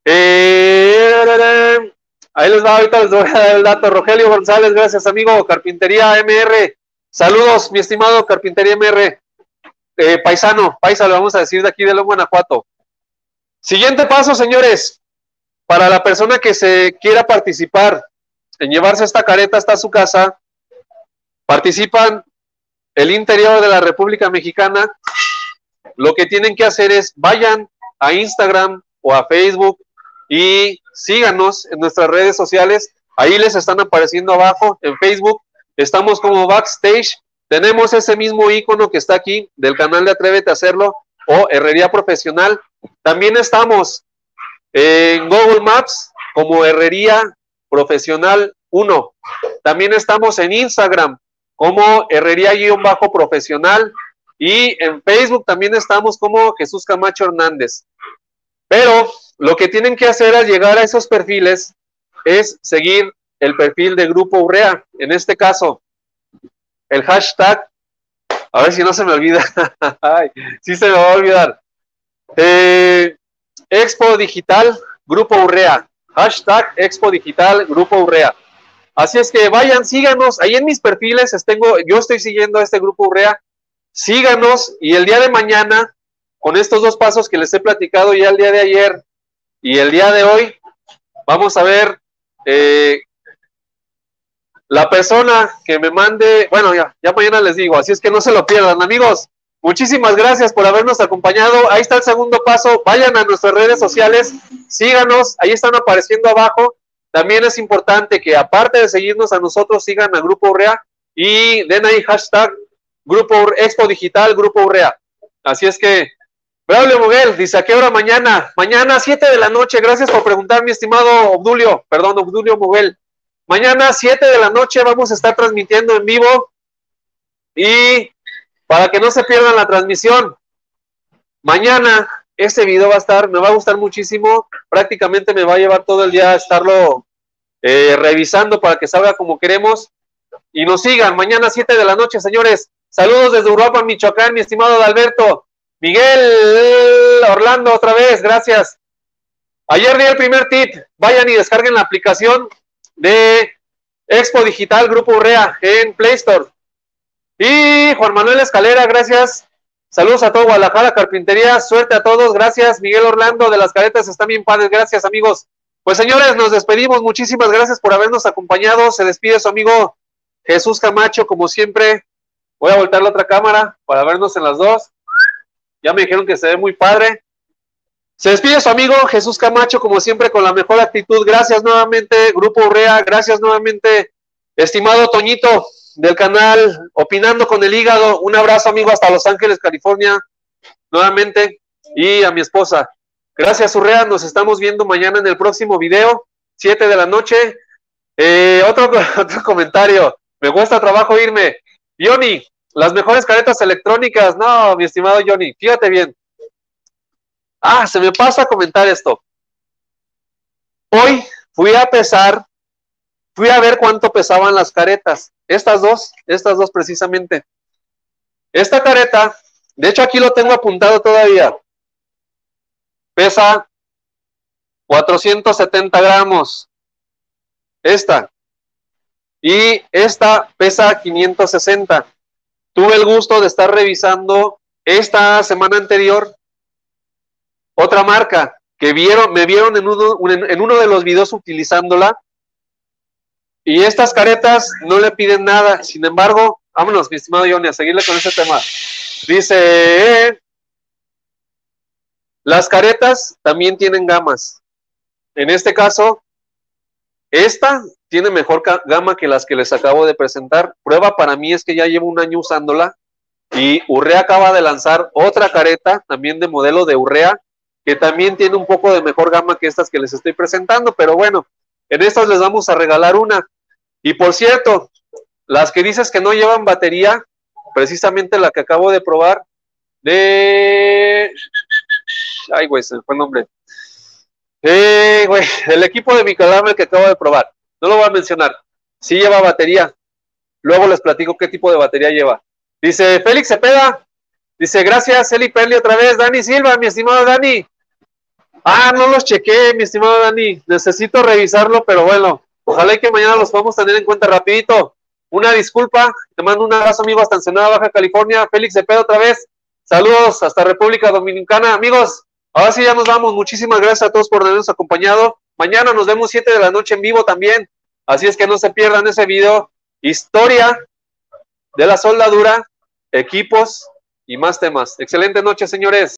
A: Eh, ahí les va, ahorita les voy a dar el dato. Rogelio González, gracias, amigo. Carpintería M R, saludos, mi estimado Carpintería M R. Eh, paisano, paisa, lo vamos a decir de aquí de León, Guanajuato. Siguiente paso, señores, para la persona que se quiera participar en llevarse esta careta hasta su casa, participan el interior de la República Mexicana. Lo que tienen que hacer es, vayan a Instagram o a Facebook y síganos en nuestras redes sociales. Ahí les están apareciendo abajo. En Facebook estamos como Backstage. Tenemos ese mismo icono que está aquí del canal de Atrévete a Hacerlo o Herrería Profesional. También estamos en Google Maps como Herrería Profesional uno. También estamos en Instagram como Herrería-Profesional y en Facebook también estamos como Jesús Camacho Hernández. Pero lo que tienen que hacer al llegar a esos perfiles es seguir el perfil de Grupo Urrea. En este caso, el hashtag, a ver si no se me olvida, ay, sí se me va a olvidar, eh, Expo Digital Grupo Urrea, hashtag Expo Digital Grupo Urrea. Así es que vayan, síganos, ahí en mis perfiles tengo, yo estoy siguiendo a este Grupo Urrea, síganos y el día de mañana, con estos dos pasos que les he platicado ya el día de ayer y el día de hoy, vamos a ver eh, la persona que me mande, bueno, ya, ya mañana les digo, así es que no se lo pierdan, amigos. Muchísimas gracias por habernos acompañado. Ahí está el segundo paso. Vayan a nuestras redes sociales, síganos, ahí están apareciendo abajo. También es importante que aparte de seguirnos a nosotros, sigan a Grupo Urrea y den ahí hashtag Grupo Expo Digital Grupo Urrea. Así es que, Braulio Moguel dice, ¿a qué hora mañana? Mañana, siete de la noche. Gracias por preguntar, mi estimado Obdulio, perdón, Obdulio Moguel. Mañana, siete de la noche, vamos a estar transmitiendo en vivo y para que no se pierdan la transmisión, mañana este video va a estar, me va a gustar muchísimo, prácticamente me va a llevar todo el día a estarlo eh, revisando para que salga como queremos y nos sigan, mañana siete de la noche, señores. Saludos desde Uruapan, Michoacán, mi estimado Adalberto. Miguel Orlando, otra vez, gracias. Ayer di el primer tip, vayan y descarguen la aplicación de Expo Digital Grupo Urrea en Play Store. Y Juan Manuel Escalera, gracias. Saludos a todo Guadalajara, Carpintería, suerte a todos, gracias. Miguel Orlando, de las caretas están bien padres, gracias, amigos. Pues señores, nos despedimos, muchísimas gracias por habernos acompañado. Se despide su amigo Jesús Camacho, como siempre. Voy a voltear la otra cámara para vernos en las dos. Ya me dijeron que se ve muy padre. Se despide su amigo Jesús Camacho, como siempre, con la mejor actitud. Gracias nuevamente, Grupo Urrea. Gracias nuevamente, estimado Toñito, del canal Opinando con el Hígado. Un abrazo, amigo, hasta Los Ángeles, California, nuevamente. Y a mi esposa. Gracias, Urrea. Nos estamos viendo mañana en el próximo video, siete de la noche. Eh, otro, otro comentario. Me cuesta trabajo irme. Johnny, las mejores caretas electrónicas. No, mi estimado Johnny, fíjate bien. Ah, se me pasa a comentar esto. Hoy fui a pesar, fui a ver cuánto pesaban las caretas. Estas dos, estas dos precisamente. Esta careta, de hecho aquí lo tengo apuntado todavía, pesa cuatrocientos setenta gramos. Esta. Y esta pesa quinientos sesenta. Tuve el gusto de estar revisando esta semana anterior otra marca que vieron, me vieron en uno, en uno de los videos utilizándola. Y estas caretas no le piden nada. Sin embargo, vámonos, mi estimado Johnny, a seguirle con este tema. Dice, eh, las caretas también tienen gamas. En este caso, esta tiene mejor gama que las que les acabo de presentar. Prueba para mí es que ya llevo un año usándola. Y Urrea acaba de lanzar otra careta, también de modelo de Urrea, que también tiene un poco de mejor gama que estas que les estoy presentando. Pero bueno, en estas les vamos a regalar una. Y por cierto, las que dices que no llevan batería, precisamente la que acabo de probar, de... Ay, güey, se me fue el nombre. Eh, güey, el equipo de Micalame que acabo de probar, no lo voy a mencionar, sí lleva batería. Luego les platico qué tipo de batería lleva. Dice Félix Cepeda, dice, gracias, Eli Perli otra vez. Dani Silva, mi estimado Dani. Ah, no los chequé, mi estimado Dani. Necesito revisarlo, pero bueno, ojalá y que mañana los podamos tener en cuenta rapidito. Una disculpa, te mando un abrazo, amigo, hasta Ensenada, Baja California. Félix Cepeda otra vez. Saludos hasta República Dominicana. Amigos, ahora sí ya nos vamos. Muchísimas gracias a todos por habernos acompañado. Mañana nos vemos siete de la noche en vivo también. Así es que no se pierdan ese video. Historia de la soldadura, equipos y más temas. Excelente noche, señores.